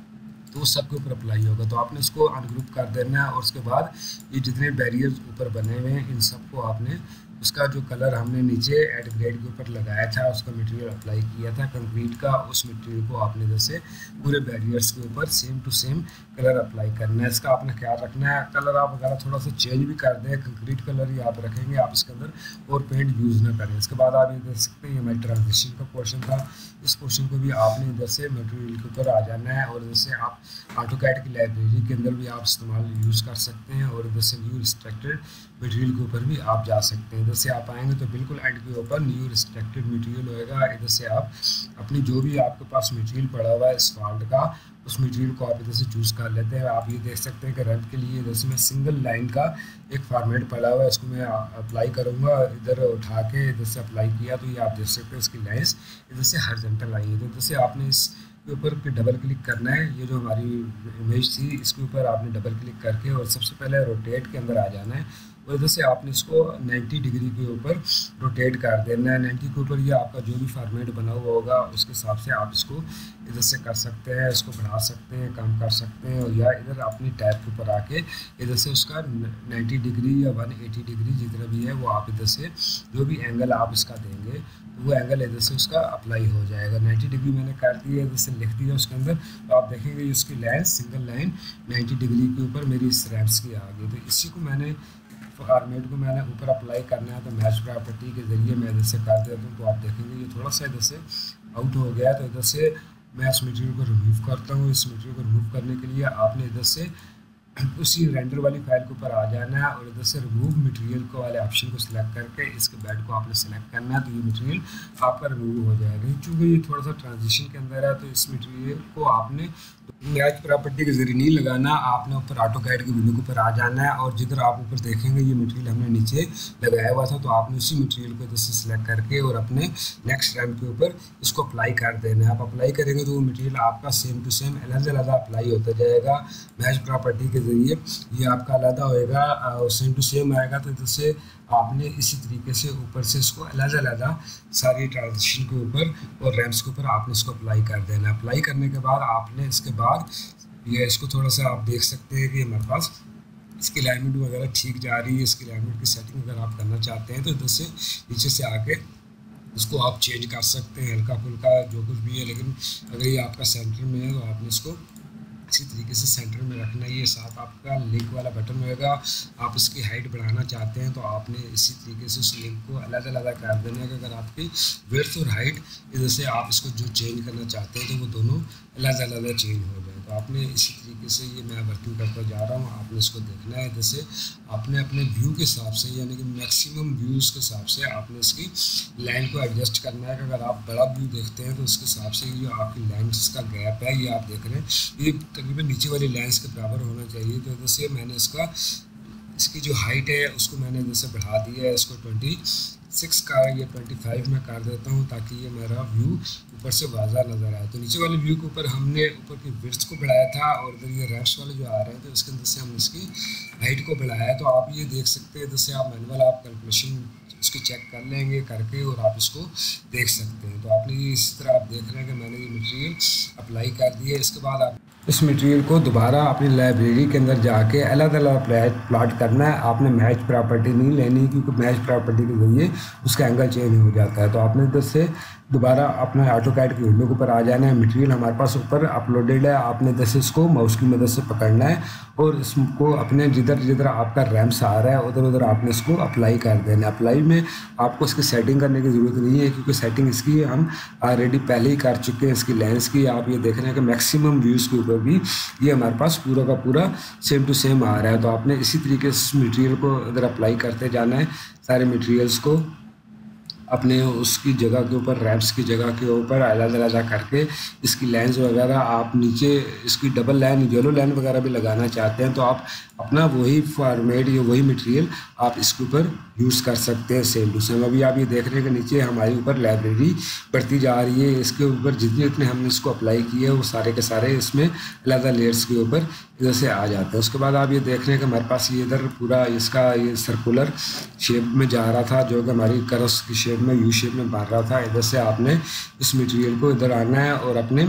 तो वो सबके ऊपर अप्लाई होगा। तो आपने इसको अनग्रुप कर देना है और उसके बाद ये जितने बैरियर्स ऊपर बने हुए हैं इन सबको आपने उसका जो कलर हमने नीचे एड ग्रेड के ऊपर लगाया था उसका मटेरियल अप्लाई किया था कंक्रीट का, उस मटेरियल को आपने जैसे पूरे बैरियर्स के ऊपर same to same colour apply करना है। इसका आपने ख्याल रखना है, कलर आप अगर थोड़ा सा चेंज भी कर दें, कंक्रीट कलर ही आप रखेंगे, आप इसके अंदर और पेंट यूज़ ना करें। इसके बाद आप ये देख सकते हैं ये हमारी ट्रांजिशन का पोर्शन था, इस पोर्शन को भी आपने इधर से मटेरियल के ऊपर आ जाना है और जैसे आप ऑटोकैड की लाइब्रेरी के अंदर भी आप इस्तेमाल यूज़ कर सकते हैं और इधर से न्यू रिस्ट्रक्टेड मटेरियल के ऊपर भी आप जा सकते हैं। इधर से आप आएंगे तो बिल्कुल एंड के ऊपर न्यू रिस्ट्रक्टेड मटेरियल होएगा। इधर से आप अपनी जो भी आपके पास मटेरियल पड़ा हुआ है एस्फाल्ट का उस मटेरियल को आप इधर से चूज़ कर लेते हैं। आप ये देख सकते हैं कि रैंप के लिए इधर से मैं सिंगल लाइन का एक फॉर्मेट पड़ा हुआ है, इसको मैं अप्लाई करूँगा, इधर उठा के इधर से अप्लाई किया तो ये आप देख सकते हैं इसकी लाइन्स इधर से हॉरिजॉन्टल आई है। तो इधर से आपने इस के ऊपर के डबल क्लिक करना है, ये जो हमारी इमेज थी इसके ऊपर आपने डबल क्लिक करके और सबसे पहले रोटेट के अंदर आ जाना है और इधर से आपने इसको नब्बे डिग्री के ऊपर रोटेट कर देना है। नब्बे के ऊपर ये आपका जो भी फॉर्मेट बना हुआ होगा उसके हिसाब से आप इसको इधर से कर सकते हैं, इसको बढ़ा सकते हैं, कम कर सकते हैं और या इधर अपनी टैब के ऊपर आके इधर से उसका नब्बे डिग्री या एक सौ अस्सी डिग्री जितना भी है वो आप इधर से जो भी एंगल आप इसका देंगे तो वो एंगल इधर से उसका अप्लाई हो जाएगा। नब्बे डिग्री मैंने कर दिया, इधर से लिख दिया उसके अंदर, तो आप देखेंगे उसकी लाइन सिंगल लाइन नब्बे डिग्री के ऊपर मेरी इस रैम्प्स की आ गई। तो इसी को मैंने फॉर्मेट को मैंने ऊपर अप्लाई करना है तो मैच प्रॉपर्टी के ज़रिए मैं इधर से कर देता हूँ। तो आप देखेंगे ये थोड़ा सा इधर से आउट हो गया, तो इधर से मैं इस मटेरियल को रिमूव करता हूँ। इस मटेरियल को रिमूव करने के लिए आपने इधर से उसी रेंडर वाली फाइल के ऊपर आ जाना है और इधर से रिमूव मटेरियल को वाले ऑप्शन को सिलेक्ट करके इसके बेड को आपने सेलेक्ट करना है तो ये मटेरियल आपका रिमूव हो जाएगा। चूँकि ये थोड़ा सा ट्रांजिशन के अंदर है तो इस मटेरियल को आपने मैच प्रॉपर्टी के जरिए नहीं लगाना, आपने ऊपर ऑटोकैड की विंडो के ऊपर आ जाना है और जिधर आप ऊपर देखेंगे ये मटेरियल हमने नीचे लगाया हुआ था तो आपने उसी मटेरियल को इधर से सिलेक्ट करके और अपने नेक्स्ट रैम्प के ऊपर इसको अप्लाई कर देना है। आप अप्लाई करेंगे तो वो मटेरियल आपका सेम टू सेम अलग अलग अप्लाई होता जाएगा मैच प्रॉपर्टी के जरिए, ये आपका अलग होएगा और सेम टू सेम आएगा। तो इधर से आपने इसी तरीके से ऊपर से इसको अलग अलग सारी ट्रांजिशन के ऊपर और रैम्प्स के ऊपर आपने इसको अप्लाई कर देना है। अप्लाई करने के बाद आपने इसके बाद ये इसको थोड़ा सा आप देख सकते हैं कि हमारे पास इसकी अलाइनमेंट वगैरह ठीक जा रही है। इसकी अलाइनमेंट की सेटिंग अगर आप करना चाहते हैं तो इधर से नीचे से आके इसको आप चेंज कर सकते हैं हल्का फुल्का जो कुछ भी है, लेकिन अगर ये आपका सेंटर में है तो आपने इसको इसी तरीके से सेंटर में रखना है। ये साथ आपका लिंक वाला बटन होएगा, आप इसकी हाइट बढ़ाना चाहते हैं तो आपने इसी तरीके से उस लिंक को अलग अलग कर देना है। अगर आपकी विड्थ और हाइट इधर से आप इसको जो चेंज करना चाहते हैं तो वो दोनों अलग अलग चेंज हो जाए। तो आपने इसी तरीके से ये मैं वर्किंग करता जा रहा हूँ, आपने इसको देखना है। जैसे आपने अपने व्यू के हिसाब से यानी कि मैक्सिमम व्यूज़ के हिसाब से आपने इसकी लाइन को एडजस्ट करना है। कि अगर आप बड़ा व्यू देखते हैं तो उसके हिसाब से ये आपकी लाइन जिसका गैप है ये आप देख रहे हैं ये तकरीबन नीचे वाली लाइन्स के बराबर होना चाहिए। तो जैसे मैंने इसका इसकी जो हाइट है उसको मैंने जैसे बढ़ा दिया है, इसको ट्वेंटी सिक्स का ये ट्वेंटी फाइव में कर देता हूँ ताकि ये मेरा व्यू ऊपर से वाज़ा नज़र आए। तो नीचे वाले व्यू के ऊपर हमने ऊपर की विड्थ को बढ़ाया था और इधर ये रैम्प्स वाले जो आ रहे हैं तो इसके अंदर से हमने इसकी हाइट को बढ़ाया। तो आप ये देख सकते हैं जैसे आप मैनुअल आप कैलकुलेशन इसकी चेक कर लेंगे करके और आप इसको देख सकते हैं। तो आपने ये इस तरह आप देख रहे हैं कि मैंने ये मटेरियल अप्लाई कर दिया। इसके बाद आप इस मटेरियल को दोबारा अपनी लाइब्रेरी के अंदर जाके अलग अलग प्लॉट करना है। आपने मैच प्रॉपर्टी नहीं लेनी क्योंकि मैच प्रॉपर्टी के जरिए उसका एंगल चेंज हो जाता है। तो आपने इधर से दोबारा अपने ऑटोकैड की विंडो के ऊपर आ जाना है। मटेरियल हमारे पास ऊपर अपलोडेड है, आपने जैसे इसको माउस की मदद से पकड़ना है और इसको अपने जिधर जिधर आपका रैम्प्स आ रहा है उधर उधर आपने इसको अप्लाई कर देना है। अप्लाई में आपको इसकी सेटिंग करने की ज़रूरत नहीं है क्योंकि सेटिंग इसकी हम ऑलरेडी पहले ही कर चुके हैं। इसकी लेंस की आप ये देख रहे हैं कि मैक्सिमम व्यूज़ के ऊपर भी ये हमारे पास पूरा का पूरा सेम टू सेम आ रहा है। तो आपने इसी तरीके से मटेरियल को इधर अप्लाई करते जाना है, सारे मटेरियल्स को अपने उसकी जगह के ऊपर रैम्प्स की जगह के ऊपर अलग अलग करके इसकी लाइन्स वगैरह आप नीचे इसकी डबल लाइन येलो लाइन वगैरह भी लगाना चाहते हैं तो आप अपना वही फॉर्मेट या वही मटेरियल आप इसके ऊपर यूज़ कर सकते हैं सेम टू सेम। अभी आप ये देख रहे हैं कि नीचे हमारी ऊपर लाइब्रेरी बढ़ती जा रही है, इसके ऊपर जितने जितने हमने इसको अप्लाई किए वो सारे के सारे इसमें अलग अलग लेयर्स के ऊपर इधर से आ जाते हैं। उसके बाद आप ये देख रहे हैं कि हमारे पास ये इधर पूरा इसका ये सर्कुलर शेप में जा रहा था जो कि हमारी कर्व्स की शेप में यू शेप में बन रहा था। इधर से आपने इस मटेरियल को इधर आना है और अपने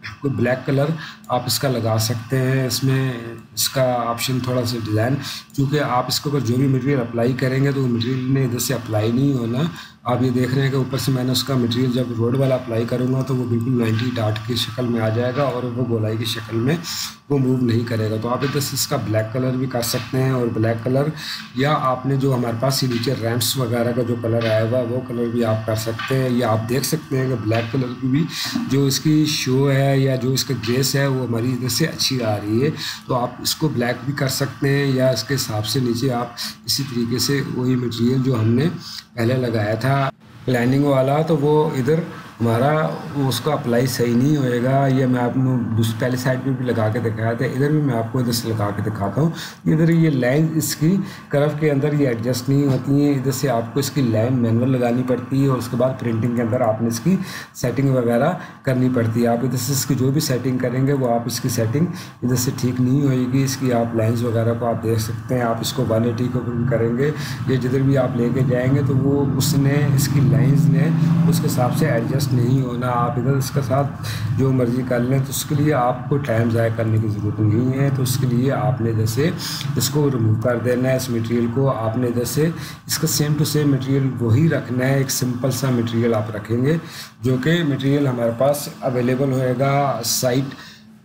कोई ब्लैक कलर आप इसका लगा सकते हैं। इसमें इसका ऑप्शन थोड़ा सा डिज़ाइन, क्योंकि आप इसके ऊपर जो भी मटेरियल अप्लाई करेंगे तो वो मटेरियल ने इधर से अप्लाई नहीं होना। आप ये देख रहे हैं कि ऊपर से मैंने उसका मटेरियल जब रोड वाला अप्लाई करूँगा तो वो बिल्कुल नाइन्टी डाट की शक्ल में आ जाएगा और वो गोलाई की शक्ल में वो मूव नहीं करेगा। तो आप इधर से इसका ब्लैक कलर भी कर सकते हैं, और ब्लैक कलर या आपने जो हमारे पास ये नीचे रैम्प्स वगैरह का जो कलर आया हुआ वो कलर भी आप कर सकते हैं। या आप देख सकते हैं कि ब्लैक कलर की भी जो इसकी शो है या जो इसका ग्रेस है वो हमारी इधर से अच्छी आ रही है। तो आप इसको ब्लैक भी कर सकते हैं, या इसके हिसाब से नीचे आप इसी तरीके से वही मटेरियल जो हमने पहले लगाया था लाइनिंग वाला, तो वो इधर हमारा उसका अप्लाई सही नहीं होएगा। ये मैं आपको दूसरी पहले साइड पे भी लगा के दिखाया था, इधर भी मैं आपको इधर से लगा के दिखाता हूँ। इधर ये लाइन इसकी कर्व के अंदर ये एडजस्ट नहीं होती है, इधर से आपको इसकी लाइन मैनुअल लगानी पड़ती है और उसके बाद प्रिंटिंग के अंदर आपने इसकी सेटिंग वगैरह करनी पड़ती है। आप इधर से इसकी जो भी सेटिंग करेंगे वो आप इसकी सेटिंग इधर से ठीक नहीं होएगी। इसकी आप लाइन्स वगैरह को आप देख सकते हैं। आप इसको वन एटी के ऊपर भी करेंगे, ये जिधर भी आप लेके जाएंगे तो वो उसने इसकी लाइन्स ने उसके हिसाब से एडजस्ट नहीं होना। आप इधर इसके साथ जो मर्जी कर लें, तो उसके लिए आपको टाइम ज़ाया करने की ज़रूरत नहीं है। तो उसके लिए आपने जैसे इसको रिमूव कर देना है, इस मटेरियल को आपने जैसे इसका सेम टू सेम मटेरियल वही रखना है। एक सिंपल सा मटेरियल आप रखेंगे जो कि मटेरियल हमारे पास अवेलेबल होएगा साइट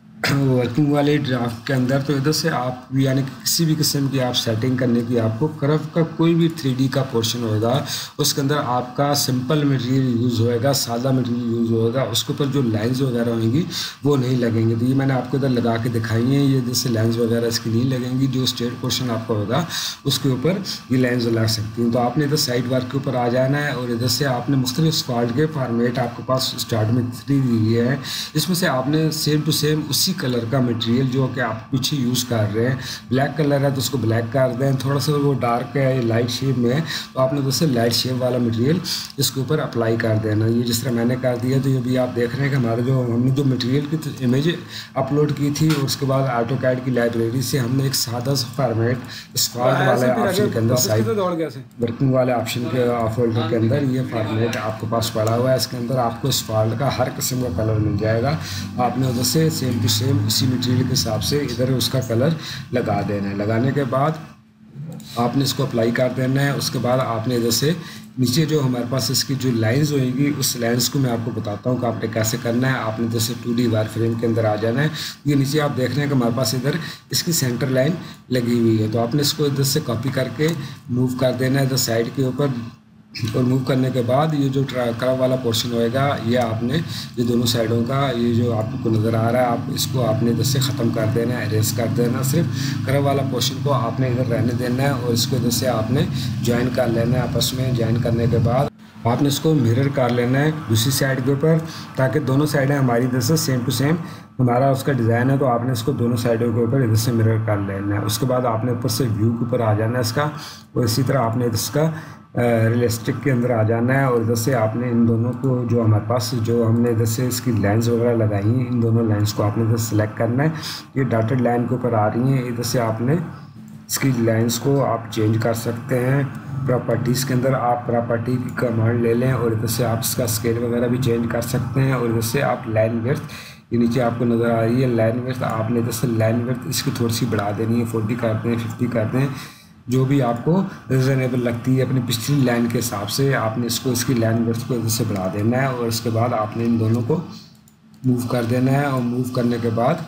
वर्किंग वाले ड्राफ्ट के अंदर। तो इधर से आप यानी कि किसी भी किस्म की आप सेटिंग करने की आपको कर्व का कोई भी थ्री डी का पोर्शन होगा उसके अंदर आपका सिंपल मटेरियल यूज़ होएगा, सादा मटेरियल यूज़ होएगा। उसके ऊपर जो लाइंस वगैरह होंगी वो नहीं लगेंगे। तो ये मैंने आपको इधर लगा के दिखाई है, ये जैसे लाइंस वगैरह इसकी नहीं लगेंगी। जो स्ट्रेट पोर्शन आपका होगा उसके ऊपर ये लाइंस लग सकती हैं। तो आपने इधर साइड वर्क के ऊपर आ जाना है और इधर से आपने मुख्तलिफ स्पाल्ट के फॉर्मेट आपके पास स्टार्ट में थ्री दी है, इसमें से आपने सेम टू सेम उसी कलर का मटेरियल जो कि आप पीछे यूज़ कर रहे हैं, ब्लैक कलर है तो उसको ब्लैक कर दें। थोड़ा सा वो डार्क है लाइट शेप में है तो आपने जैसे लाइट शेप वाला मटेरियल इसके ऊपर अप्लाई कर देना। ये जिस तरह मैंने कर दिया, तो ये भी आप देख रहे हैं कि हमारे जो हमने जो मटेरियल की इमेज अपलोड की थी और उसके बाद ऑटोकैड की लाइब्रेरी से हमने एक सादा सा फॉर्मेट स्पार्क वाले ऑप्शन के अंदर साइड वर्किंग वाले ऑप्शन के फोल्डर के अंदर ये फॉर्मेट आपके पास पड़ा हुआ है। इसके अंदर आपको स्पार्क का हर किस्म का कलर मिल जाएगा। आपने उधर से सेम टू सेम इसी मटेरियल के हिसाब से इधर उसका कलर लगा देना है। लगाने के बाद आपने इसको अप्लाई कर देना है। उसके बाद आपने इधर से नीचे जो हमारे पास इसकी जो लाइंस होएगी उस लाइंस को मैं आपको बताता हूँ कि आपने कैसे करना है। आपने जैसे टू डी वायर फ्रेम के अंदर आ जाना है। ये नीचे आप देख रहे हैं कि हमारे पास इधर इसकी सेंटर लाइन लगी हुई है, तो आपने इसको इधर से कॉपी करके मूव कर देना है इधर साइड के ऊपर। और मूव करने के बाद ये जो कर्व वाला पोर्शन होएगा ये आपने ये दोनों साइडों का ये जो आपको नज़र आ रहा है आप इसको आपने इधर से ख़त्म कर देना है, एरेज कर देना। सिर्फ कर्व वाला पोर्शन को आपने इधर रहने देना है और इसको इधर से आपने ज्वाइन कर लेना है आपस में। ज्वाइन करने के बाद आपने इसको मिरर कर लेना है दूसरी साइड के ऊपर, ताकि दोनों साइडें हमारी इधर से सेम टू सेम हमारा उसका डिज़ाइन है। तो आपने इसको दोनों साइडों के ऊपर इधर से मिरर कर लेना है। उसके बाद आपने ऊपर से व्यू के ऊपर आ जाना है इसका, और इसी तरह आपने इसका रियलिस्टिक के अंदर आ जाना है। और इधर से आपने इन दोनों को जो हमारे पास जो हमने इधर से इसकी लाइंस वगैरह लगाई हैं इन दोनों लाइंस को आपने इधर सेलेक्ट करना है। ये डॉटेड लाइन के ऊपर आ रही हैं, इधर से आपने इसकी लाइंस को आप चेंज कर सकते हैं। प्रॉपर्टीज़ के अंदर आप प्रॉपर्टी की कमांड ले लें और इधर से आप इसका स्केल वगैरह भी चेंज कर सकते हैं। और इधर से आप लाइन विड्थ ये नीचे आपको नज़र आ रही है लाइन विड्थ, आपने इधर से लाइन विड्थ इसकी थोड़ी सी बढ़ा देनी है, फोर्टी करते हैं फिफ्टी करते हैं जो भी आपको रिजनेबल लगती है अपनी पिछली लाइन के हिसाब से। आपने इसको इसकी लाइन विड्थ को इधर से बढ़ा देना है और इसके बाद आपने इन दोनों को मूव कर देना है। और मूव करने के बाद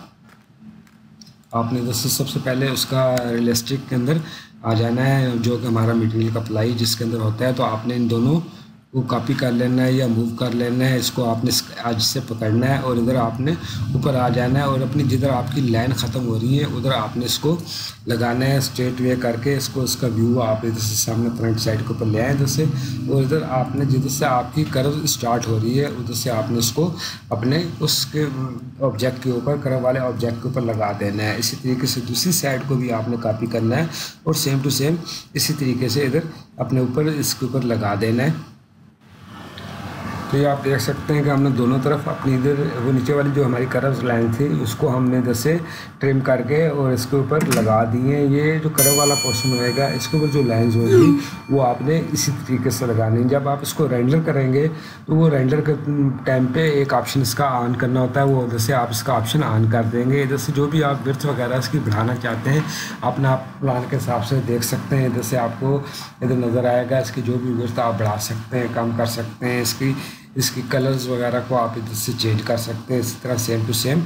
आपने इधर से सबसे पहले उसका रियलिस्टिक के अंदर आ जाना है जो कि हमारा मटेरियल का अप्लाई जिसके अंदर होता है। तो आपने इन दोनों को कॉपी कर लेना है या मूव कर लेना है। इसको आपने आज से पकड़ना है और इधर आपने ऊपर आ जाना है और अपनी जिधर आपकी लाइन ख़त्म हो रही है उधर आपने इसको लगाना है स्ट्रेट वे करके। इसको इसका व्यू आप इधर से सामने फ्रंट साइड के ऊपर ले आए इधर से, और इधर आपने जिधर से आपकी कर्व स्टार्ट हो रही है उधर से आपने इसको अपने उसके ऑब्जेक्ट के ऊपर कर्व वाले ऑब्जेक्ट के ऊपर लगा देना है। इसी तरीके से दूसरी साइड को भी आपने कॉपी करना है और सेम टू सेम इसी तरीके से इधर अपने ऊपर इसके ऊपर लगा देना है। तो ये आप देख सकते हैं कि हमने दोनों तरफ अपनी इधर वो नीचे वाली जो हमारी कर्व लाइन थी उसको हमने जैसे ट्रिम करके और इसके ऊपर लगा दिए। ये जो कर्व वाला पोर्शन होएगा इसके ऊपर जो लाइंस होगी वो आपने इसी तरीके से लगानी है। जब आप इसको रेंडर करेंगे तो वो रेंडर के टाइम पे एक ऑप्शन इसका ऑन करना होता है, वो जैसे आप इसका ऑप्शन ऑन कर देंगे। इधर से जो भी आप विड्थ वगैरह इसकी बढ़ाना चाहते हैं अपना आप प्लान के हिसाब से देख सकते हैं। इधर से आपको इधर नज़र आएगा इसकी जो भी विड्थ आप बढ़ा सकते हैं, कम कर सकते हैं। इसकी इसकी कलर्स वगैरह को आप इधर से चेंज कर सकते हैं। इसी तरह सेम टू सेम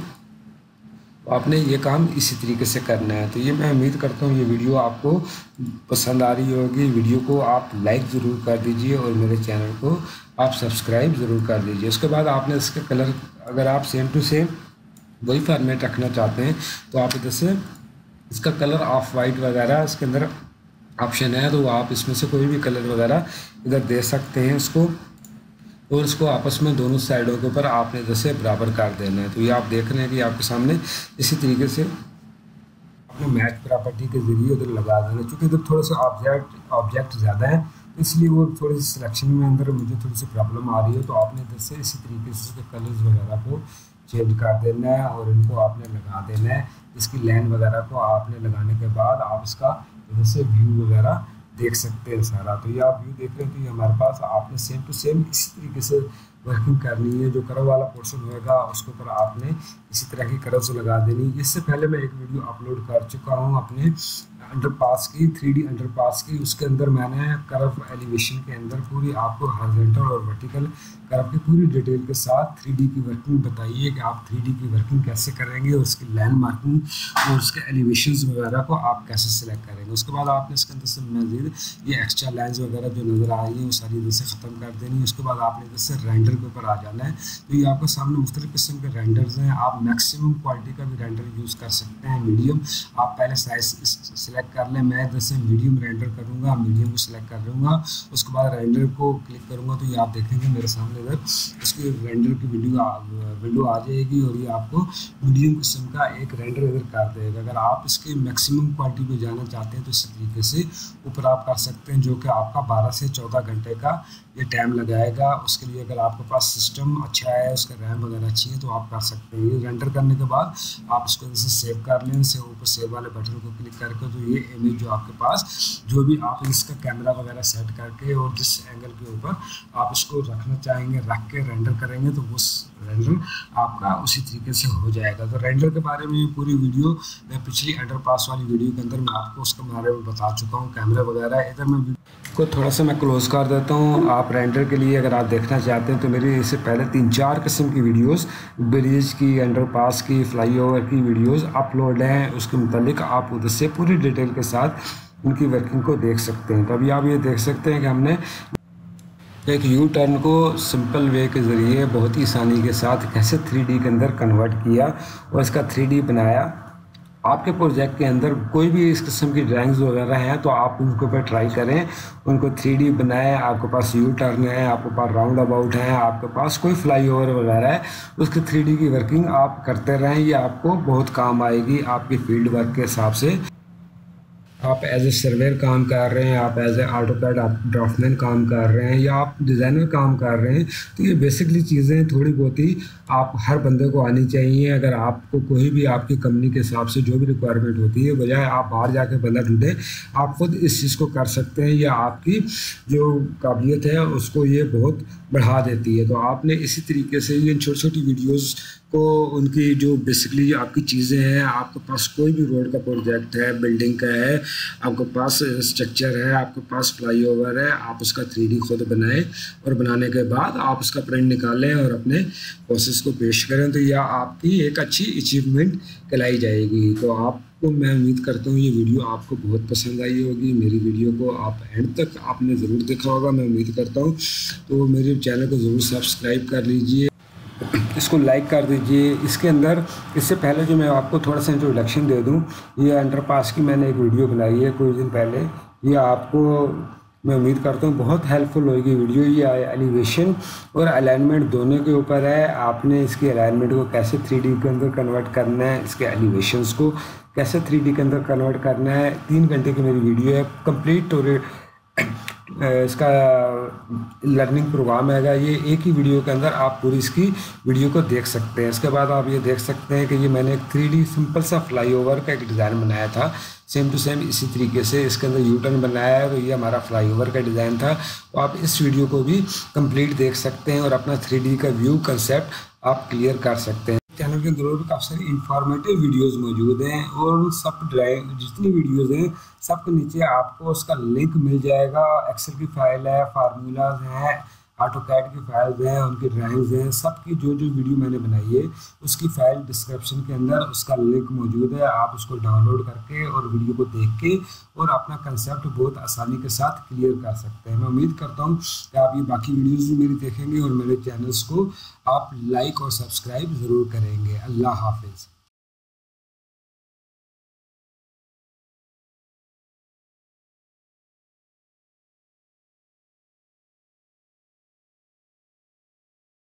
आपने ये काम इसी तरीके से करना है। तो ये मैं उम्मीद करता हूँ ये वीडियो आपको पसंद आ रही होगी। वीडियो को आप लाइक ज़रूर कर दीजिए और मेरे चैनल को आप सब्सक्राइब ज़रूर कर दीजिए। उसके बाद आपने इसके कलर अगर आप सेम टू सेम वही फॉर्मेट रखना चाहते हैं तो आप इधर से इसका कलर ऑफ वाइट वगैरह इसके अंदर ऑप्शन है, तो आप इसमें से कोई भी कलर वगैरह इधर दे सकते हैं इसको, और इसको आपस में दोनों साइडों के ऊपर आपने जैसे बराबर कर देना है। तो ये आप देख रहे हैं कि आपके सामने इसी तरीके से आपने मैच प्रॉपर्टी के ज़रिए उधर लगा देना। चूँकि इधर थोड़ा सा ऑब्जेक्ट ऑब्जेक्ट ज़्यादा है इसलिए वो थोड़ी सी सिलेक्शन में अंदर मुझे थोड़ी सी प्रॉब्लम आ रही है। तो आपने इधर से इसी तरीके से उसके कलर्स वगैरह को चेंज कर देना है और इनको आपने लगा देना है। इसकी लाइन वगैरह को आपने लगाने के बाद आप इसका इधर से व्यू वगैरह देख सकते हैं सारा। तो ये आप व्यू देख रहे हैं तो ये हमारे पास आपने सेम टू सेम इसी तरीके से वर्किंग करनी है। जो कर्व वाला पोर्शन होगा उसके ऊपर आपने इसी तरह की कर्व्स लगा देनी। इससे पहले मैं एक वीडियो अपलोड कर चुका हूँ अपने अंडरपास की, थ्री डी अंडरपास की। उसके अंदर मैंने कर्व एलिवेशन के अंदर पूरी आपको हॉरिजॉन्टल और वर्टिकल कर्व की पूरी डिटेल के साथ थ्री डी की वर्किंग बताई है कि आप थ्री डी की वर्किंग कैसे करेंगे और उसकी लाइन मार्किंग और उसके एलिवेशंस वगैरह को आप कैसे सिलेक्ट करेंगे। उसके बाद आपने इसके अंदर से मज़ीद ये एक्स्ट्रा लाइन्स वगैरह जो नज़र आ रही हैं वो सारी इधर से ख़त्म कर देनी है। उसके बाद आपने इधर से रेंडर के ऊपर आ जाना है। तो ये आपके सामने मुख्तलिफ़ किस्म के रेंडर्स हैं। आप मैक्सिमम क्वालिटी का भी रेंडर यूज़ कर सकते हैं। मीडियम आप पहले साइज सेलेक्ट कर लें। मैं जैसे मीडियम रेंडर करूँगा, मीडियम को सिलेक्ट कर लूँगा। उसके बाद रेंडर को क्लिक करूँगा तो ये आप देखेंगे मेरे सामने इधर इसकी रेंडर की वीडियो विंडो आ जाएगी और ये आपको मीडियम किस्म का एक रेंडर इधर कर देगा। अगर आप इसकी मैक्सिमम क्वालिटी पे जाना चाहते हैं तो इसी तरीके से ऊपर आप कर सकते हैं, जो कि आपका बारह से चौदह घंटे का ये टाइम लगाएगा। उसके लिए अगर आपके पास सिस्टम अच्छा है, उसका रैम वगैरह अच्छी है तो आप कर सकते हैं। ये रेंडर करने के बाद आप इसको जैसे सेव कर लें, से ऊपर सेव वाले बटन को क्लिक करके तो ये इमेज जो आपके पास जो भी आप इसका कैमरा वगैरह सेट करके और जिस एंगल के ऊपर आप इसको रखना चाहेंगे रख के रेंडर करेंगे तो उस रेंडर आपका उसी तरीके से हो जाएगा। तो रेंडर के बारे में पूरी वीडियो मैं पिछली अंडरपास वाली वीडियो के अंदर मैं आपको उसके बारे में बता चुका हूँ। कैमरा वगैरह इधर मैं को थोड़ा सा मैं क्लोज कर देता हूँ। आप रेंडर के लिए अगर आप देखना चाहते हैं तो मेरी इससे पहले तीन चार किस्म की वीडियोस ब्रिज की, अंडरपास की, फ्लाईओवर की वीडियोस अपलोड हैं। उसके मुतालिक आप उधर से पूरी डिटेल के साथ उनकी वर्किंग को देख सकते हैं। तो अभी आप ये देख सकते हैं कि हमने एक यू टर्न को सिंपल वे के ज़रिए बहुत ही आसानी के साथ कैसे थ्री डी के अंदर कन्वर्ट किया और इसका थ्री डी बनाया। आपके प्रोजेक्ट के अंदर कोई भी इस किस्म की ड्राइंग्स वगैरह हैं तो आप उनके ऊपर ट्राई करें, उनको थ्री डी बनाएं। आपके पास यू टर्न है, आपके पास राउंड अबाउट है, आपके पास कोई फ्लाई ओवर वगैरह है, उसकी थ्री डी की वर्किंग आप करते रहें। ये आपको बहुत काम आएगी आपकी फील्ड वर्क के हिसाब से। आप एज ए सर्वेयर काम कर रहे हैं, आप एज ए ऑटोकैड आप ड्राफ्टमैन काम कर रहे हैं या आप डिज़ाइनर काम कर रहे हैं तो ये बेसिकली चीज़ें थोड़ी बहुत ही आप हर बंदे को आनी चाहिए। अगर आपको कोई भी आपकी कंपनी के हिसाब से जो भी रिक्वायरमेंट होती है बजाय आप बाहर जाके बंदा ढूंढें, आप खुद इस चीज़ को कर सकते हैं। या आपकी जो काबिलियत है उसको ये बहुत बढ़ा देती है। तो आपने इसी तरीके से ये छोटी छोटी वीडियोज़ को उनकी जो बेसिकली आपकी चीज़ें हैं, आपके पास कोई भी रोड का प्रोजेक्ट है, बिल्डिंग का है, आपके पास स्ट्रक्चर है, आपके पास फ्लाईओवर है, आप उसका थ्री डी खुद बनाएं और बनाने के बाद आप उसका प्रिंट निकालें और अपने प्रोसेस को पेश करें तो यह आपकी एक अच्छी अचीवमेंट कहलाई जाएगी। तो आपको मैं उम्मीद करता हूँ ये वीडियो आपको बहुत पसंद आई होगी। मेरी वीडियो को आप एंड तक आपने ज़रूर देखा होगा, मैं उम्मीद करता हूँ। तो मेरे चैनल को ज़रूर सब्सक्राइब कर लीजिए, इसको लाइक कर दीजिए। इसके अंदर इससे पहले जो मैं आपको थोड़ा सा इंट्रोडक्शन दे दूं, ये अंडरपास की मैंने एक वीडियो बनाई है कुछ दिन पहले। ये आपको मैं उम्मीद करता हूँ बहुत हेल्पफुल होगी वीडियो। ये एलिवेशन और अलाइनमेंट दोनों के ऊपर है। आपने इसकी अलाइनमेंट को कैसे थ्री डी के अंदर कन्वर्ट करना है, इसके एलिवेशंस को कैसे थ्री डी के अंदर कन्वर्ट करना है। तीन घंटे की मेरी वीडियो है, कंप्लीट इसका लर्निंग प्रोग्राम हैगा, ये एक ही वीडियो के अंदर आप पूरी इसकी वीडियो को देख सकते हैं। इसके बाद आप ये देख सकते हैं कि ये मैंने एक थ्री डी सिंपल सा फ्लाईओवर का एक डिज़ाइन बनाया था, सेम टू सेम इसी तरीके से इसके अंदर यू टर्न बनाया है। तो ये हमारा फ्लाईओवर का डिज़ाइन था। तो आप इस वीडियो को भी कंप्लीट देख सकते हैं और अपना थ्री डी का व्यू कंसेप्ट आप क्लियर कर सकते हैं। चैनल के अंदर काफ़ी सारी इंफॉर्मेटिव वीडियोस मौजूद हैं और सब ड्राइव जितनी वीडियोस हैं सबके नीचे आपको उसका लिंक मिल जाएगा। एक्सेल की फाइल है, फार्मूलाज हैं, ऑटोकैड की फाइल्स हैं, उनकी ड्राइंग्स हैं, सबकी जो जो वीडियो मैंने बनाई है उसकी फाइल डिस्क्रिप्शन के अंदर उसका लिंक मौजूद है। आप उसको डाउनलोड करके और वीडियो को देख के और अपना कंसेप्ट बहुत आसानी के साथ क्लियर कर सकते हैं। मैं उम्मीद करता हूँ कि आप ये बाकी वीडियोज़ भी मेरी देखेंगे और मेरे चैनल्स को आप लाइक और सब्सक्राइब ज़रूर करेंगे। अल्लाह हाफिज़।